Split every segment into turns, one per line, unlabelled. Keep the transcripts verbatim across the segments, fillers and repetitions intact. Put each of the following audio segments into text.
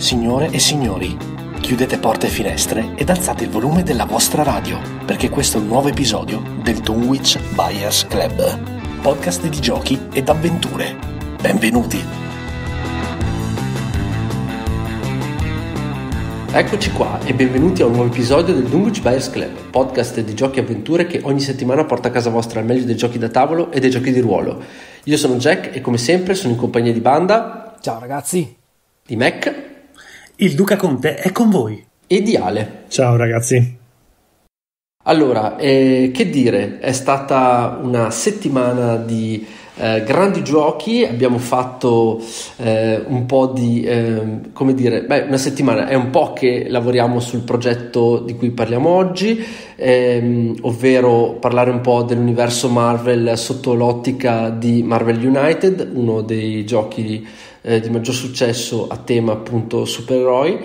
Signore e signori, chiudete porte e finestre ed alzate il volume della vostra radio, perché questo è un nuovo episodio del Dunwich Buyers Club, podcast di giochi ed avventure. Benvenuti!
Eccoci qua e benvenuti a un nuovo episodio del Dunwich Buyers Club, podcast di giochi e avventure che ogni settimana porta a casa vostra il meglio dei giochi da tavolo e dei giochi di ruolo. Io sono Jack e come sempre sono in compagnia di Banda.
Ciao ragazzi.
Di Mac.
Il Duca Conte è con voi.
E di Ale.
Ciao ragazzi.
Allora, eh, che dire, è stata una settimana di eh, grandi giochi, abbiamo fatto eh, un po' di, eh, come dire, beh, una settimana, è un po' che lavoriamo sul progetto di cui parliamo oggi, ehm, ovvero parlare un po' dell'universo Marvel sotto l'ottica di Marvel United, uno dei giochi eh, di maggior successo a tema appunto supereroi.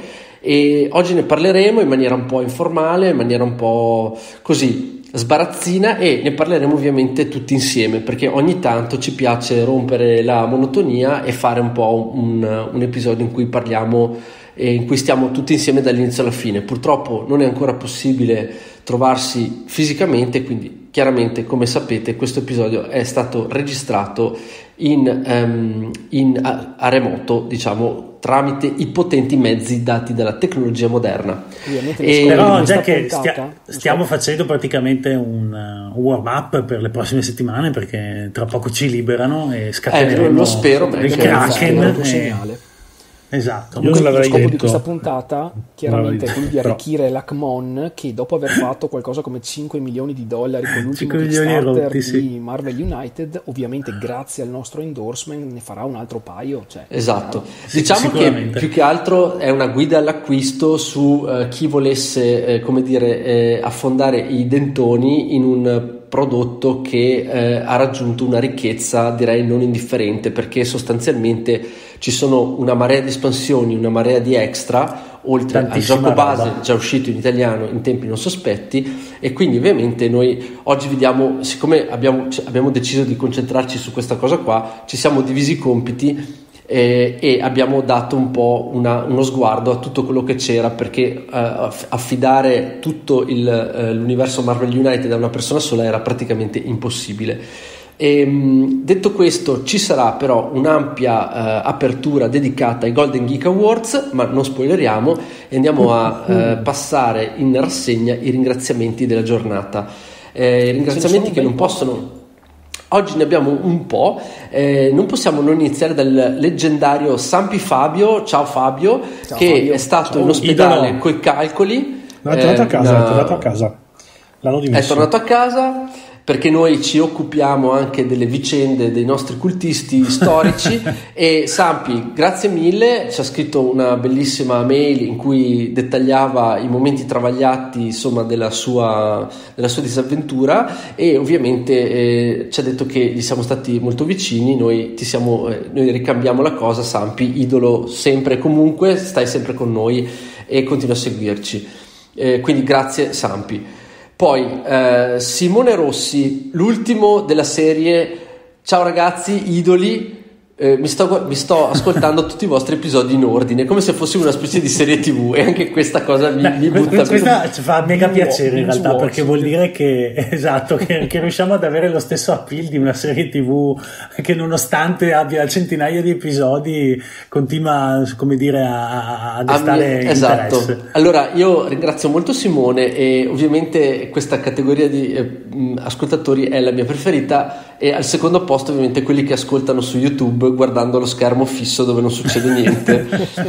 E oggi ne parleremo in maniera un po' informale, in maniera un po' così sbarazzina, e ne parleremo ovviamente tutti insieme, perché ogni tanto ci piace rompere la monotonia e fare un po' un, un episodio in cui parliamo e in cui stiamo tutti insieme dall'inizio alla fine. Purtroppo non è ancora possibile trovarsi fisicamente, quindi chiaramente, come sapete, questo episodio è stato registrato in, um, in a, a remoto, diciamo, tramite i potenti mezzi dati dalla tecnologia moderna.
E però già che stia, stiamo facendo praticamente un, uh, un warm up per le prossime settimane, perché tra poco ci liberano e scateneremo
eh, lo spero,
il Kraken
segnale.
Esatto.
Comunque,
Io non
lo scopo
detto.
di questa puntata chiaramente è quello di
Però.
arricchire l'Hackmon, che dopo aver fatto qualcosa come cinque milioni di dollari con l'ultimo
cinque milioni
Kickstarter
rotti, sì.
di Marvel United, ovviamente grazie al nostro endorsement ne farà un altro paio, cioè,
esatto.
Sì,
Diciamo che più che altro è una guida all'acquisto su uh, chi volesse eh, come dire eh, affondare i dentoni in un prodotto che eh, ha raggiunto una ricchezza direi non indifferente, perché sostanzialmente ci sono una marea di espansioni, una marea di extra oltre al gioco base roba. Già uscito in italiano in tempi non sospetti, e quindi ovviamente noi oggi vediamo, siccome abbiamo, abbiamo deciso di concentrarci su questa cosa qua, ci siamo divisi i compiti eh, e abbiamo dato un po' una, uno sguardo a tutto quello che c'era, perché eh, affidare tutto il, eh, l'universo Marvel United a una persona sola era praticamente impossibile. E, detto questo, ci sarà però un'ampia uh, apertura dedicata ai Golden Geek Awards, ma non spoileriamo e andiamo a uh, passare in rassegna i ringraziamenti della giornata. Eh, i ringraziamenti che non possono... Oggi ne abbiamo un po', eh, non possiamo non iniziare dal leggendario Sampi Fabio. Ciao Fabio, Ciao, che Fabio. È stato Ciao. in ospedale coi calcoli.
No, è tornato eh, a casa, una... è tornato a casa. L'hanno dimesso.
È tornato a casa perché noi ci occupiamo anche delle vicende dei nostri cultisti storici e Sampi, grazie mille, ci ha scritto una bellissima mail in cui dettagliava i momenti travagliati, insomma, della sua, della sua disavventura, e ovviamente eh, ci ha detto che gli siamo stati molto vicini. Noi ti siamo, eh, noi ricambiamo la cosa, Sampi, idolo sempre e comunque, stai sempre con noi e continua a seguirci, eh, quindi grazie Sampi. Poi eh, Simone Rossi, l'ultimo della serie. Ciao ragazzi, idoli, eh, mi, sto, mi sto ascoltando tutti i vostri episodi in ordine, come se fosse una specie di serie tv, e anche questa cosa mi, Beh, mi butta
questa ci fa mega piacere in realtà, perché vuol dire che esatto che, che riusciamo ad avere lo stesso appeal di una serie tv che, nonostante abbia centinaia di episodi, continua, come dire, a, a destare
esatto.
interesse.
Allora io ringrazio molto Simone, e ovviamente questa categoria di eh, ascoltatori è la mia preferita, e al secondo posto ovviamente quelli che ascoltano su YouTube guardando lo schermo fisso dove non succede niente.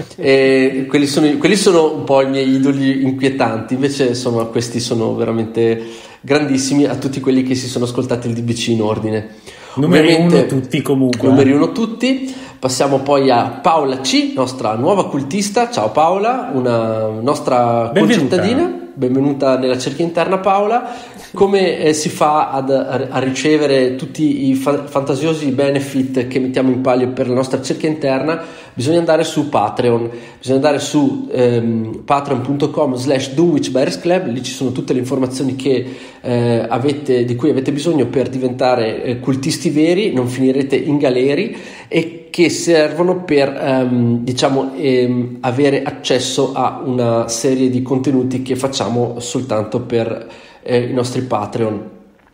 E quelli sono, quelli sono un po' i miei idoli inquietanti. Invece insomma questi sono veramente grandissimi. A tutti quelli che si sono ascoltati il D B C in ordine,
numeri ovviamente, uno tutti comunque
numeri uno tutti. Passiamo poi a Paola C, nostra nuova cultista. Ciao Paola, una nostra concittadina. Benvenuta nella cerchia interna Paola. Come eh, si fa ad, a, a ricevere tutti i fa- fantasiosi benefit che mettiamo in palio per la nostra cerchia interna? Bisogna andare su Patreon, bisogna andare su ehm, patreon.com slash Dunwich Buyers Club. Lì ci sono tutte le informazioni che eh, avete, di cui avete bisogno per diventare eh, cultisti veri, non finirete in galeri, e che servono per ehm, diciamo ehm, avere accesso a una serie di contenuti che facciamo soltanto per eh, i nostri Patreon.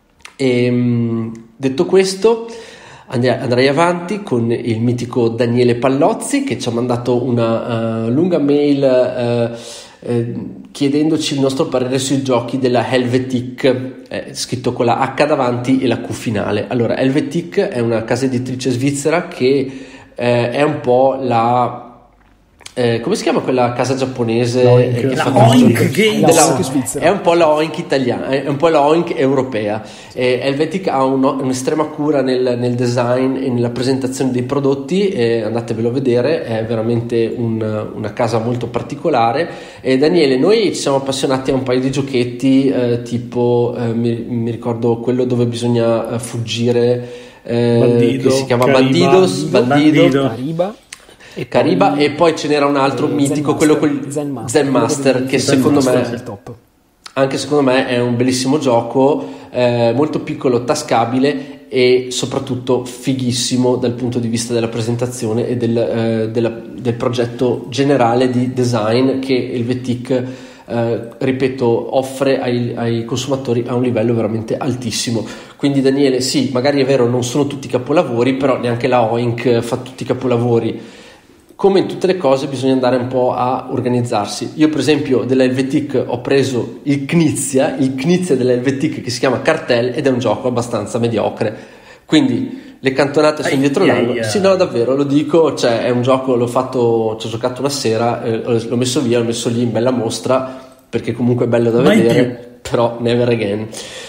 E, detto questo, andrei avanti con il mitico Daniele Pallozzi, che ci ha mandato una uh, lunga mail uh, eh, chiedendoci il nostro parere sui giochi della Helvetic, eh, scritto con la H davanti e la Q finale. Allora, Helvetic è una casa editrice svizzera che eh, è un po' la Eh, come si chiama quella casa giapponese?
Oink.
Che
la
fa
Oink Games
della, è un po' la Oink italiana, è un po' la Oink europea. eh, Helvetic ha un, un'estrema cura nel, nel design e nella presentazione dei prodotti, eh, andatevelo a vedere, è veramente un, una casa molto particolare. E Daniele, noi ci siamo appassionati a un paio di giochetti, eh, tipo eh, mi, mi ricordo quello dove bisogna eh, fuggire, eh,
Bandido,
che si chiama
Cariba,
Bandidos, Bandido,
Bandido.
Cariba. E
Cariba,
poi,
e poi ce n'era un altro
eh,
mitico,
Zen
quello
Master,
col
Zen Master,
Zen Master, che
Zen
secondo
Master
me
è il top.
anche secondo me è un bellissimo gioco, eh, molto piccolo, tascabile e soprattutto fighissimo dal punto di vista della presentazione e del, eh, della, del progetto generale di design che Helvetic, eh, ripeto, offre ai, ai consumatori a un livello veramente altissimo. Quindi Daniele, sì, magari è vero, non sono tutti capolavori, però neanche la Oink fa tutti i capolavori. Come in tutte le cose bisogna andare un po' a organizzarsi. Io per esempio della Helvetic ho preso il Knizia, il Knizia della Helvetic, che si chiama Cartel, ed è un gioco abbastanza mediocre. Quindi le cantonate sono dietro l'angolo. Sì, no, davvero, lo dico, cioè è un gioco, l'ho fatto, ci ho giocato una sera, eh, l'ho messo via, l'ho messo lì in bella mostra, perché comunque è bello da
Mai
vedere,
più.
però never again.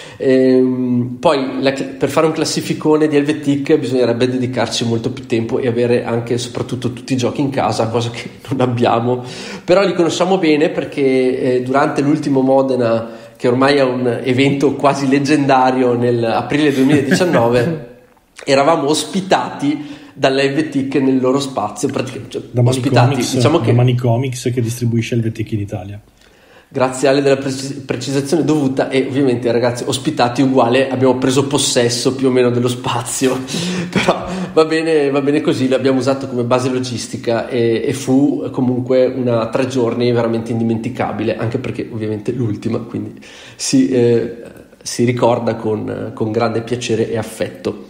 Ehm, poi la, per fare un classificone di Helvetic bisognerebbe dedicarci molto più tempo e avere anche soprattutto tutti i giochi in casa, cosa che non abbiamo, però li conosciamo bene perché eh, durante l'ultimo Modena, che ormai è un evento quasi leggendario, nell'aprile duemiladiciannove eravamo ospitati dalla Helvetic nel loro spazio, praticamente, cioè,
da
ospitati,
Manicomics,
diciamo che
da Manicomics, che distribuisce Helvetic in Italia.
Grazie Ale della precis- precisazione dovuta. E ovviamente ragazzi, ospitati uguale, abbiamo preso possesso più o meno dello spazio però va bene, va bene così, l'abbiamo usato come base logistica e, e fu comunque una tre giorni veramente indimenticabile, anche perché ovviamente l'ultima, quindi si, eh, si ricorda con, con grande piacere e affetto.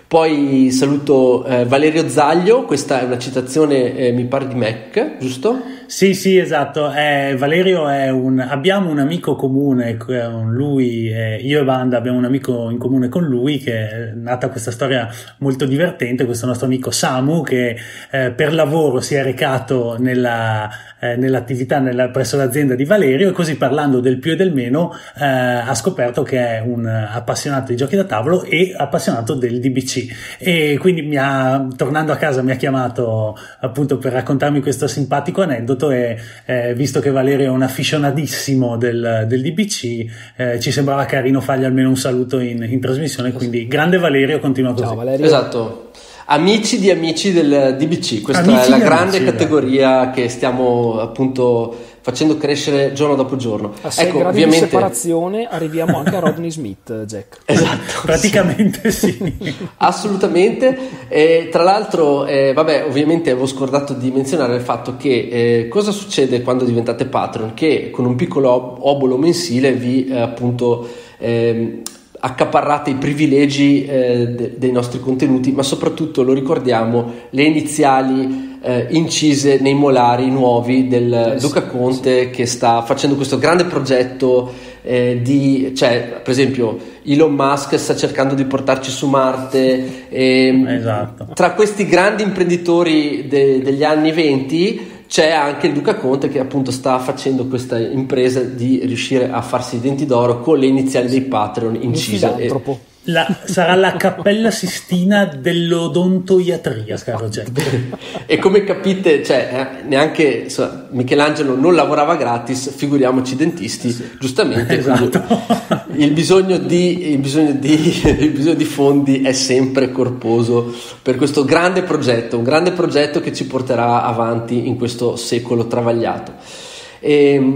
Poi saluto eh, Valerio Zaglio, questa è una citazione eh, mi pare di Mac, giusto?
Sì, sì, esatto. Eh, Valerio è un. Abbiamo un amico comune con lui, eh, io e Banda abbiamo un amico in comune con lui, che è nata questa storia molto divertente. Questo nostro amico Samu, che eh, per lavoro si è recato nella, eh, nell'attività nella, presso l'azienda di Valerio, e così, parlando del più e del meno, eh, ha scoperto che è un appassionato di giochi da tavolo e appassionato del D B C. E quindi mi ha, tornando a casa, mi ha chiamato appunto per raccontarmi questo simpatico aneddoto. E eh, visto che Valerio è un affiscionatissimo del, del D B C, eh, ci sembrava carino fargli almeno un saluto in, in trasmissione. Quindi grande Valerio, continua così.
Ciao Valerio.
Esatto, amici di amici del D B C, questa
Amici
è la
di
grande
amici,
categoria beh. che stiamo appunto facendo crescere giorno dopo giorno.
A sei
ecco,
gradi
ovviamente
di separazione arriviamo anche a Rodney Smith, Jack.
Esatto,
praticamente sì, sì.
Assolutamente. E tra l'altro eh, vabbè, ovviamente avevo scordato di menzionare il fatto che eh, cosa succede quando diventate Patreon, che con un piccolo ob- obolo mensile vi eh, appunto eh, accaparrate i privilegi eh, de- dei nostri contenuti, ma soprattutto, lo ricordiamo, le iniziali eh, incise nei molari nuovi del
eh,
Luca
sì,
Conte, sì. che sta facendo questo grande progetto eh, di, cioè per esempio Elon Musk sta cercando di portarci su Marte, e
esatto.
Tra questi grandi imprenditori de- degli anni venti c'è anche il Luca Conte, che appunto sta facendo questa impresa di riuscire a farsi i denti d'oro con le iniziali dei Patreon incise.
E...
La, sarà la Cappella Sistina dell'odontoiatria, caro Jack.
E come capite, cioè, eh, neanche insomma, Michelangelo non lavorava gratis, figuriamoci i dentisti, sì. giustamente.
Esatto.
Il bisogno di, il bisogno di, il bisogno di fondi è sempre corposo per questo grande progetto, un grande progetto che ci porterà avanti in questo secolo travagliato. E,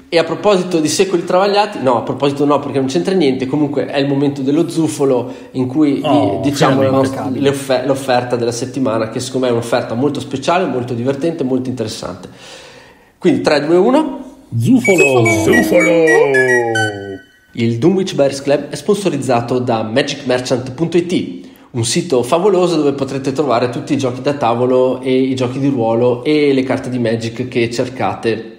E a proposito di secoli travagliati, no, a proposito no, perché non c'entra niente, comunque è il momento dello zufolo in cui
oh,
vi diciamo la nostra, offer- l'offerta della settimana, che secondo me è un'offerta molto speciale, molto divertente, molto interessante. Quindi tre, due, uno
Zufolo!
Zufolo!
Il Dunwich Buyers Club è sponsorizzato da magic merchant punto it, un sito favoloso dove potrete trovare tutti i giochi da tavolo e i giochi di ruolo e le carte di Magic che cercate.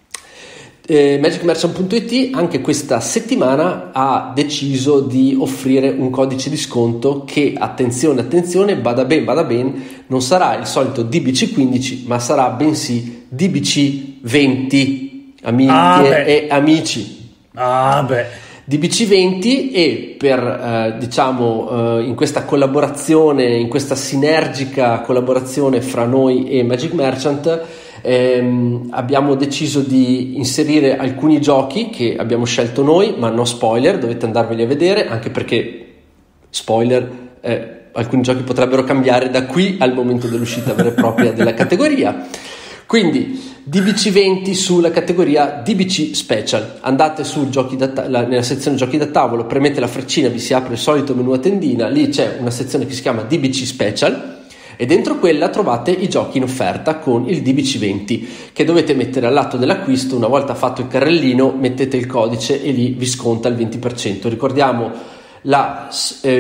Eh, magic merchant punto it anche questa settimana ha deciso di offrire un codice di sconto che, attenzione attenzione, bada ben bada ben, non sarà il solito D B C quindici ma sarà bensì D B C venti, amiche
ah,
e amici.
Ah beh
D B C venti, e per eh, diciamo eh, in questa collaborazione, in questa sinergica collaborazione fra noi e Magic Merchant, ehm, abbiamo deciso di inserire alcuni giochi che abbiamo scelto noi, ma no spoiler, dovete andarveli a vedere, anche perché spoiler, eh, alcuni giochi potrebbero cambiare da qui al momento dell'uscita vera e propria della categoria. Quindi D B C venti sulla categoria D B C Special. Andate su giochi da ta- la, nella sezione giochi da tavolo, premete la freccina, vi si apre il solito menu a tendina, lì c'è una sezione che si chiama D B C Special e dentro quella trovate i giochi in offerta con il D B C venti, che dovete mettere all'atto dell'acquisto. Una volta fatto il carrellino mettete il codice e lì vi sconta il venti per cento. Ricordiamo la eh,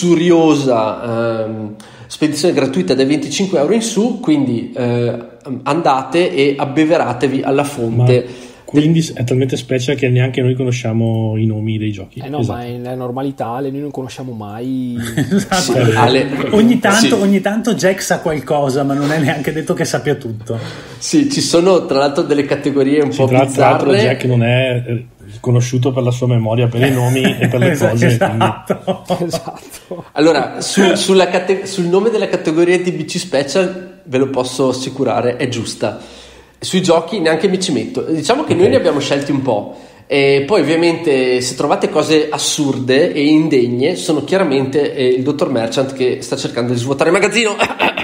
lussuriosa ehm, spedizione gratuita dai venticinque euro in su, quindi eh, andate e abbeveratevi alla fonte.
Ma quindi è talmente special che neanche noi conosciamo i nomi dei giochi.
Eh no, esatto. Ma è la normalità, Ale, noi non conosciamo mai.
Esatto.
Sì, Ale,
ogni tanto
sì.
ogni tanto Jack sa qualcosa, ma non è neanche detto che sappia tutto.
Sì, ci sono tra l'altro delle categorie un
sì,
po'
tra,
bizzarre.
Tra l'altro Jack non è conosciuto per la sua memoria per i nomi e per le cose.
Esatto.
Esatto.
Allora, su, sulla cate- sul nome della categoria D B C Special ve lo posso assicurare, è giusta. Sui giochi neanche mi ci metto. Diciamo che okay. Noi ne abbiamo scelti un po'. E poi ovviamente se trovate cose assurde e indegne sono chiaramente eh, il dottor Merchant che sta cercando di svuotare il magazzino.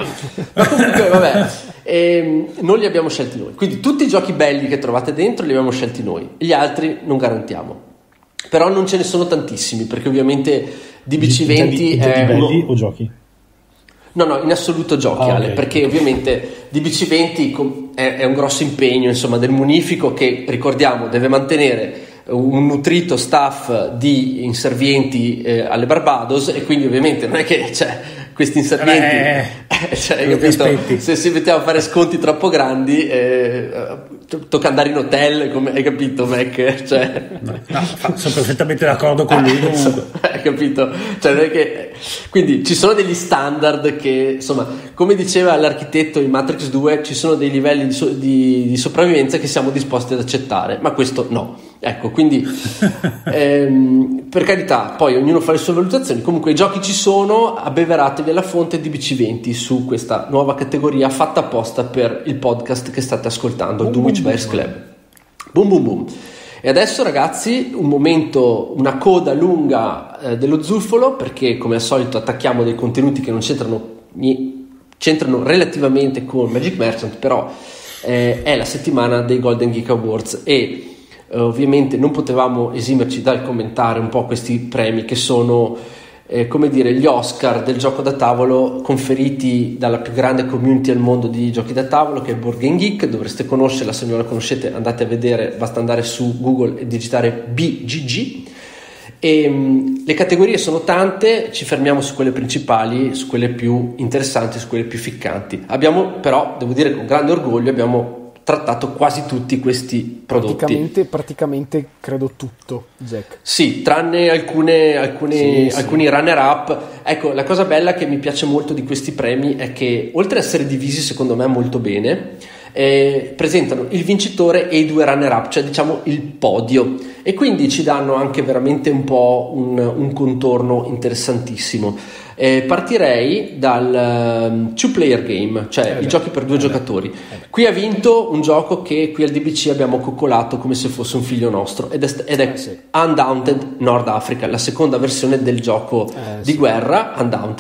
Ma comunque vabbè, ehm, non li abbiamo scelti noi, quindi tutti i giochi belli che trovate dentro li abbiamo scelti noi, gli altri non garantiamo, però non ce ne sono tantissimi perché ovviamente D B C venti è
belli
uno...
o giochi?
No, no, in assoluto giochi, ah, Ale, okay. Perché ovviamente D B C venti è, è un grosso impegno, insomma, del munifico che, ricordiamo, deve mantenere un nutrito staff di inservienti eh, alle Barbados, e quindi ovviamente non è che c'è questi inservienti eh, cioè, capito? Se si metteva a fare sconti troppo grandi eh, tocca andare in hotel, come hai capito, Mac? Cioè,
no, no, sono perfettamente d'accordo con lui.
Hai capito? Cioè, non è che... Quindi ci sono degli standard che, insomma, come diceva l'architetto in Matrix due, ci sono dei livelli di, so- di, di sopravvivenza che siamo disposti ad accettare, ma questo no. Ecco, quindi ehm, per carità, poi ognuno fa le sue valutazioni. Comunque i giochi ci sono, abbeveratevi alla fonte D B C venti su questa nuova categoria fatta apposta per il podcast che state ascoltando, il Dunwich Buyers Club. Boom boom boom. E adesso ragazzi, un momento, una coda lunga eh, dello zufolo, perché come al solito attacchiamo dei contenuti che non c'entrano, c'entrano relativamente con Magic Merchant, però eh, è la settimana dei Golden Geek Awards e Uh, ovviamente non potevamo esimerci dal commentare un po' questi premi che sono eh, come dire gli Oscar del gioco da tavolo conferiti dalla più grande community al mondo di giochi da tavolo, che è Board Game Geek. Dovreste conoscerla, se non la conoscete andate a vedere, basta andare su Google e digitare B G G. E, um, le categorie sono tante, ci fermiamo su quelle principali, su quelle più interessanti, su quelle più ficcanti. Abbiamo però, devo dire con grande orgoglio, abbiamo trattato quasi tutti questi prodotti.
Praticamente, praticamente credo tutto, Jack.
Sì, tranne alcune, alcune,
sì,
alcuni
sì.
runner-up. Ecco, la cosa bella che mi piace molto di questi premi è che, oltre ad essere divisi secondo me molto bene, eh, presentano il vincitore e i due runner-up, cioè diciamo il podio, e quindi ci danno anche veramente un po' un, un contorno interessantissimo. Eh, partirei dal um, two player game, cioè eh i beh, giochi per due eh giocatori. Beh, eh qui ha vinto un gioco che qui al D B C abbiamo coccolato come se fosse un figlio nostro, ed è, ed è eh sì. Undaunted Nord Africa, la seconda versione del gioco eh di sì. guerra Undaunted,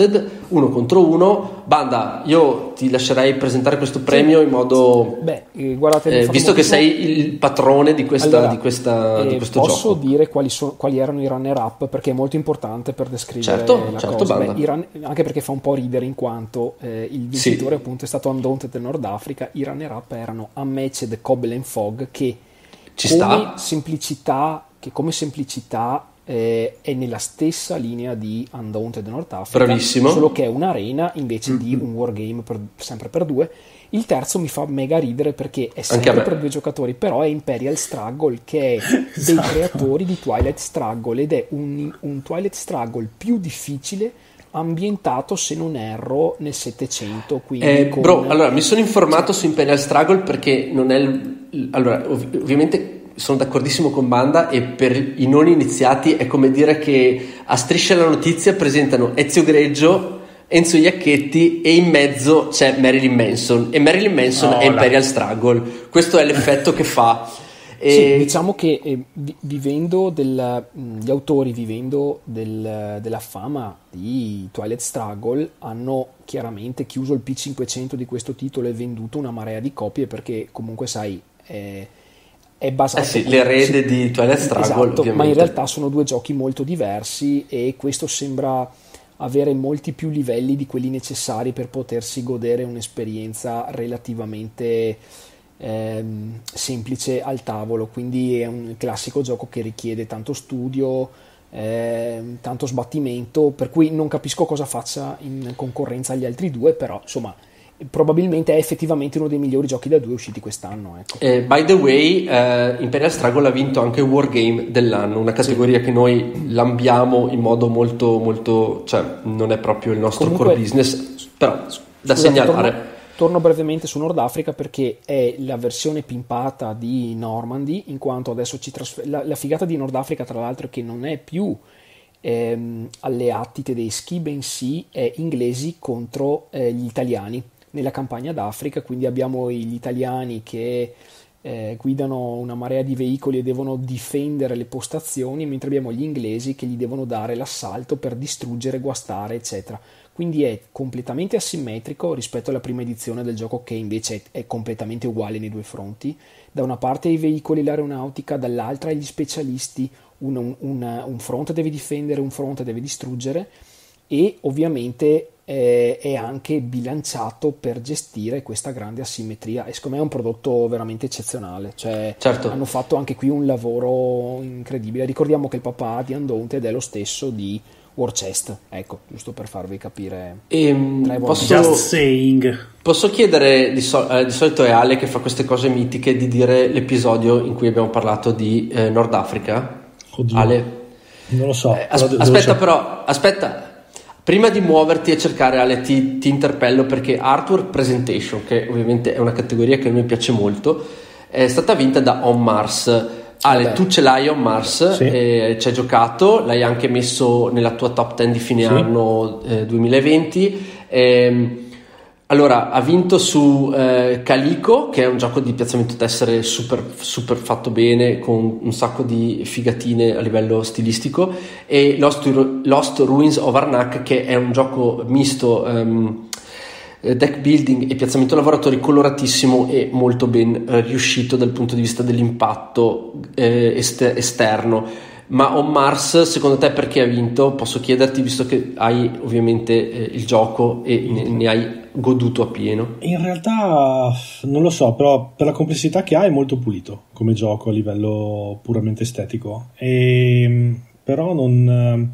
uno contro uno. Banda, io ti lascerei presentare questo premio sì. in modo
Beh, guardate,
eh, visto che sei il patrone di, questa,
allora,
di, questa,
eh,
di questo
posso
gioco.
Posso dire quali, so, quali erano i runner up, perché è molto importante per descrivere
certo,
la
certo,
cosa.
Banda.
Beh, run, anche perché fa un po' ridere in quanto eh, il vincitore sì. appunto è stato Undaunted del Nord Africa. I runner up erano Unmatched, Cobble and Fog, che
Ci
come
sta.
semplicità che come semplicità eh, è nella stessa linea di Undaunted North Africa,
bravissimo,
solo che è un'arena invece mm-hmm. di un wargame per, sempre per due. Il terzo mi fa mega ridere perché è sempre per due giocatori, però è Imperial Struggle, che è esatto. dei creatori di Twilight Struggle, ed è un, un Twilight Struggle più difficile, ambientato, se non erro, nel settecento. Quindi
eh,
con...
bro, allora mi sono informato su Imperial Struggle perché non è il, allora ov- ovviamente sono d'accordissimo con Banda, e per i non iniziati è come dire che a Striscia la Notizia presentano Ezio Greggio, Enzo Iacchetti e in mezzo c'è Marilyn Manson, e Marilyn Manson oh, è Imperial la... Struggle. Questo è l'effetto che fa. E...
Sì, diciamo che eh, vivendo del, gli autori vivendo del, della fama di Twilight Struggle hanno chiaramente chiuso il P cinquecento di questo titolo e venduto una marea di copie, perché comunque sai eh, è basato
eh sì, l'erede sì, di Twilight Struggle,
esatto,
ovviamente.
Ma in realtà sono due giochi molto diversi, e questo sembra avere molti più livelli di quelli necessari per potersi godere un'esperienza relativamente ehm, semplice al tavolo. Quindi è un classico gioco che richiede tanto studio, ehm, tanto sbattimento, per cui non capisco cosa faccia in concorrenza agli altri due, però insomma probabilmente è effettivamente uno dei migliori giochi da due usciti quest'anno, ecco.
eh, by the way eh, Imperial Struggle ha vinto anche Wargame dell'anno, una categoria sì. che noi lambiamo in modo molto molto, cioè non è proprio il nostro Comunque, core business, però da scusate, segnalare
torno, torno brevemente su Nord Africa, perché è la versione pimpata di Normandy, in quanto adesso ci trasfer- la, la figata di Nord Africa tra l'altro è che non è più ehm, alleati tedeschi, bensì è inglesi contro eh, gli italiani nella campagna d'Africa. Quindi abbiamo gli italiani che eh, guidano una marea di veicoli e devono difendere le postazioni, mentre abbiamo gli inglesi che gli devono dare l'assalto per distruggere, guastare, eccetera. Quindi è completamente asimmetrico rispetto alla prima edizione del gioco, che invece è, è completamente uguale nei due fronti. Da una parte i veicoli e l'aeronautica, dall'altra gli specialisti. Un, un, un, un fronte deve difendere, un fronte deve distruggere, e ovviamente è anche bilanciato per gestire questa grande asimmetria, e secondo me è un prodotto veramente eccezionale. Cioè,
certo.
hanno fatto anche qui un lavoro incredibile. Ricordiamo che il papà di Undaunted è lo stesso di War Chest, ecco, giusto per farvi capire.
E, posso,
Just saying.
Posso chiedere, di, so, eh, di solito è Ale che fa queste cose mitiche, di dire l'episodio in cui abbiamo parlato di eh, Nord Africa?
Oddio.
Ale?
Non lo so.
Eh, as-
però
aspetta però, aspetta. Prima di muoverti e cercare, Ale, ti, ti interpello, perché Artwork Presentation, che ovviamente è una categoria che a noi piace molto, è stata vinta da On Mars. Ale,
Vabbè.
tu ce l'hai On Mars,
sì.
eh, ci hai giocato, l'hai anche messo nella tua top dieci di fine sì. anno eh, duemilaventi. Eh, allora, ha vinto su eh, Calico, che è un gioco di piazzamento tessere super, super fatto bene, con un sacco di figatine a livello stilistico, e Lost, Lost Ruins of Arnak, che è un gioco misto um, deck building e piazzamento lavoratori, coloratissimo e molto ben eh, riuscito dal punto di vista dell'impatto eh, est- esterno. Ma On Mars, secondo te perché ha vinto? Posso chiederti, visto che hai ovviamente eh, il gioco e ne, ne hai goduto appieno.
In realtà non lo so, però per la complessità che ha è molto pulito come gioco a livello puramente estetico, e, però non...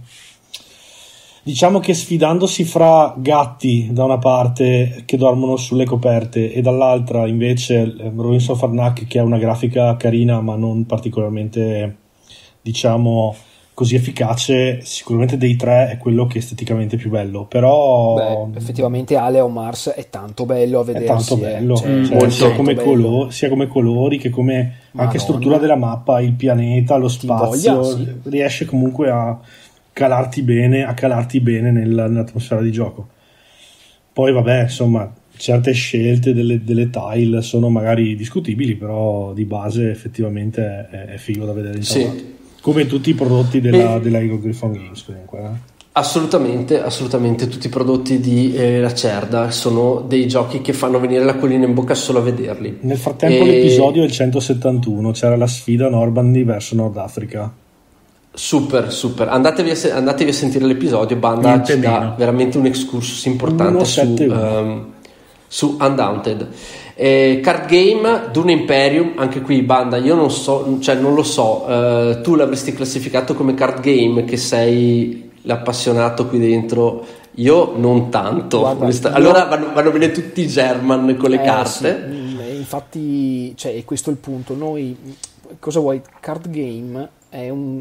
Diciamo che sfidandosi fra gatti da una parte che dormono sulle coperte e dall'altra invece Ruins of Arnak, che ha una grafica carina ma non particolarmente, diciamo, così efficace, sicuramente dei tre è quello che è esteticamente più bello. Però
beh, effettivamente Ale On Mars è tanto bello a vedersi,
è tanto bello,
eh. cioè,
cioè, sia, come
bello.
colori, sia come colori che come
Madonna.
Anche struttura della mappa, il pianeta, lo spazio,
voglia, sì.
riesce comunque a calarti bene, a calarti bene nel, nell'atmosfera di gioco. Poi vabbè, insomma, certe scelte delle, delle tile sono magari discutibili, però di base effettivamente è, è figo da vedere in
sì.
tavola. Come tutti i prodotti della, della Eagle Griffon Games comunque. Eh?
Assolutamente, assolutamente. Tutti i prodotti di eh, Lacerda sono dei giochi che fanno venire l'acquolina in bocca solo a vederli.
Nel frattempo e... l'episodio è il centosettantuno, c'era la sfida Normandy verso Nord Africa.
Super, super. Andatevi a, se- andatevi a sentire l'episodio. Banda Niente ci meno. dà veramente un excursus importante su, um, su Undaunted. Eh, card game Dune Imperium, anche qui Banda, io non so, cioè non lo so, uh, tu l'avresti classificato come card game, che sei l'appassionato qui dentro, io non tanto. Guarda, questa... allora io... vanno, vanno bene tutti i German con le
eh,
carte.
Sì. Infatti, cioè, è questo il punto. Noi, cosa vuoi? Card game è un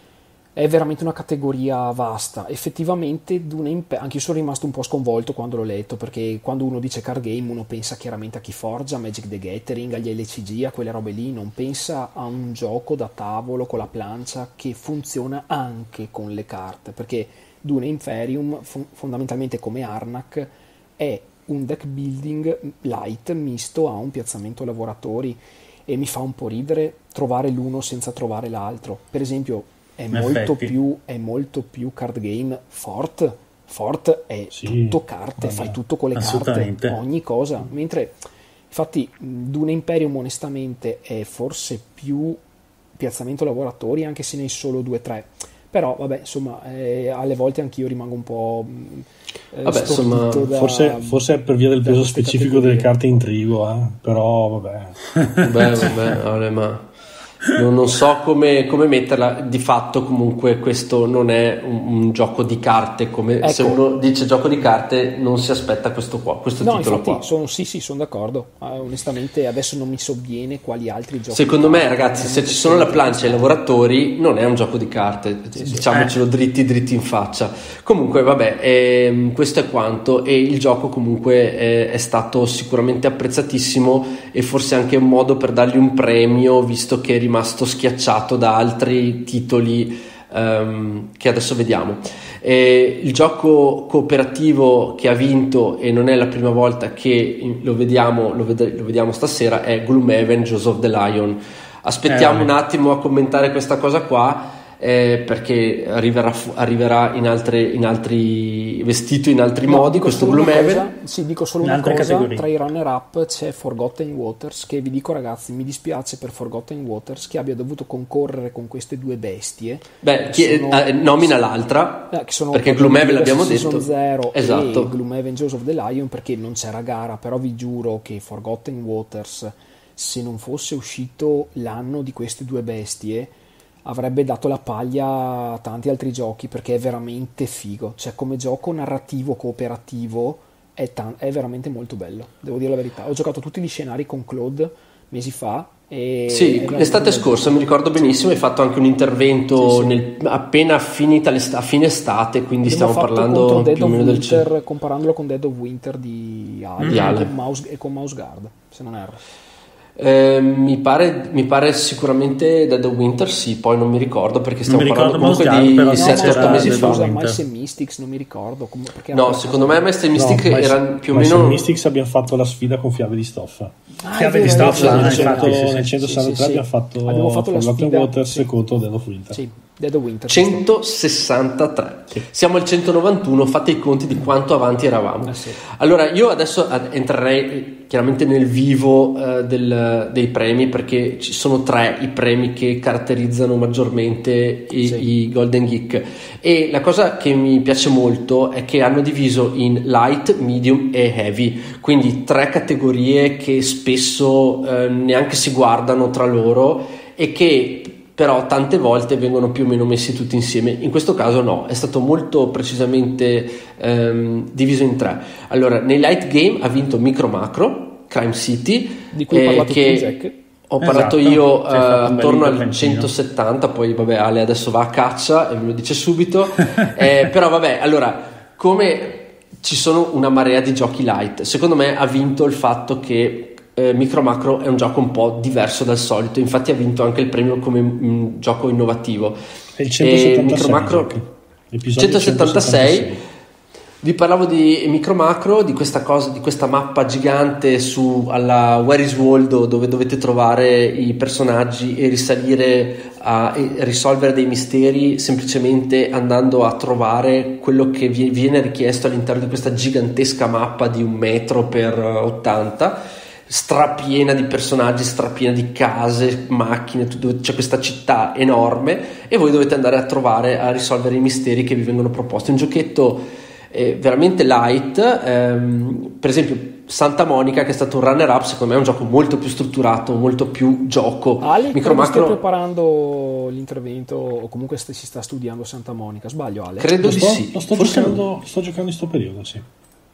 è veramente una categoria vasta. Effettivamente Dune Imp- anche io sono rimasto un po' sconvolto quando l'ho letto, perché quando uno dice card game uno pensa chiaramente a Keyforge, a Magic the Gathering, agli L C G, a quelle robe lì, non pensa a un gioco da tavolo con la plancia che funziona anche con le carte, perché Dune Imperium fo- fondamentalmente come Arnak è un deck building light misto a un piazzamento lavoratori, e mi fa un po' ridere trovare l'uno senza trovare l'altro. Per esempio È molto, più, è molto più card game Fort. Fort è sì, tutto carte, vabbè, fai tutto con le carte, ogni cosa. Mentre, infatti, Dune Imperium onestamente è forse più piazzamento lavoratori, anche se ne hai solo due o tre. Però, vabbè, insomma, eh, alle volte anchio rimango un po'. Eh,
vabbè, insomma,
da, forse, forse è per via del peso specifico categorie. Delle carte in trigo, eh? Però, vabbè.
Beh, vabbè, vabbè, ma. Non, non so come, come metterla. Di fatto comunque questo non è un, un gioco di carte, come ecco. Se uno dice gioco di carte non si aspetta questo qua, questo
no,
titolo
infatti,
qua.
Sono, sì sì sono d'accordo, uh, onestamente adesso non mi sovviene quali altri giochi.
Secondo me ragazzi, se ci sono la plancia e i lavoratori non è un gioco di carte, sì, diciamocelo eh. dritti dritti in faccia. Comunque vabbè, ehm, questo è quanto, e il gioco comunque è, è stato sicuramente apprezzatissimo, e forse anche un modo per dargli un premio, visto che è rimasto schiacciato da altri titoli um, che adesso vediamo. E il gioco cooperativo che ha vinto, e non è la prima volta che lo vediamo, lo, ved- lo vediamo stasera, è Gloomhaven Jaws of the Lion. Aspettiamo eh, un attimo a commentare questa cosa qua, eh, perché arriverà, arriverà in, altre, in altri vestito in altri no, modi questo Gloomhaven.
Sì, dico solo una cosa, categoria. Tra i runner up c'è Forgotten Waters, che vi dico ragazzi, mi dispiace per Forgotten Waters che abbia dovuto concorrere con queste due bestie.
Beh, chi sono, eh, nomina l'altra, eh, che sono perché Gloomhaven l'abbiamo detto
Zero
esatto.
E Gloomhaven Jaws of the Lion perché non c'era gara, però vi giuro che Forgotten Waters, se non fosse uscito l'anno di queste due bestie, avrebbe dato la paglia a tanti altri giochi, perché è veramente figo, cioè come gioco narrativo cooperativo è, tan- è veramente molto bello, devo dire la verità. Ho giocato tutti gli scenari con Claude mesi fa e
sì, l'estate scorsa mi ricordo benissimo, hai fatto anche un intervento sì, sì. Nel, appena finita a fine estate, quindi
abbiamo
stiamo parlando
Dead
più o meno
Winter,
del c-
comparandolo con Dead of Winter di Ale,
mm.
e, con Mouse, e con Mouse Guard, se non erro.
Eh, mi pare mi pare sicuramente Dead of Winter, sì, poi non mi ricordo perché stiamo parlando comunque di sette otto mesi fa.
Scusa, Mice and Mystics non mi ricordo com-
no, secondo me Mice and Mystics no, erano più o
meno
Mice and
Mystics abbiamo fatto la sfida con Fiabe di Stoffa.
Ah,
Fiabe di Stoffa nel centosessantatré
sì, sì, sì.
abbiamo fatto,
abbiamo fatto la sfida
Waters
sì.
contro Dead of Winter.
Sì. Dead of Winter
centosessantatré sì. Siamo al centonovantuno, fate i conti di quanto avanti eravamo.
eh sì.
Allora io adesso entrerei chiaramente nel vivo uh, del, dei premi, perché ci sono tre i premi che caratterizzano maggiormente i, sì. i Golden Geek, e la cosa che mi piace molto è che hanno diviso in light, medium e heavy, quindi tre categorie che spesso uh, neanche si guardano tra loro e che però tante volte vengono più o meno messi tutti insieme. In questo caso no, è stato molto precisamente ehm, diviso in tre. Allora, nei light game ha vinto Micro Macro, Crime City,
di cui hai parlato
eh, che
tu, Jack.
Ho parlato esatto. io eh, attorno al centosettanta, poi vabbè Ale adesso va a caccia e me lo dice subito, eh, però vabbè, allora, come ci sono una marea di giochi light, secondo me ha vinto il fatto che Eh, Micro Macro è un gioco un po' diverso dal solito, infatti ha vinto anche il premio come un gioco innovativo.
È il centosettantasei,
Micro Macro centosettantasei, Vi parlavo di Micro Macro, di questa cosa, di questa mappa gigante su alla Where is Waldo, dove dovete trovare i personaggi e risalire a e risolvere dei misteri semplicemente andando a trovare quello che vi viene richiesto all'interno di questa gigantesca mappa di un metro per ottanta, strapiena di personaggi, strapiena di case, macchine, tutto, c'è questa città enorme e voi dovete andare a trovare, a risolvere i misteri che vi vengono proposti. Un giochetto è veramente light, ehm, per esempio Santa Monica, che è stato un runner up, secondo me è un gioco molto più strutturato, molto più gioco.
Ali,
Micro Macro...
stai preparando l'intervento o comunque st- si sta studiando Santa Monica, sbaglio Ale?
Credo
lo
di
sto,
sì.
Lo sto, giocando, lo sto giocando in sto periodo, sì.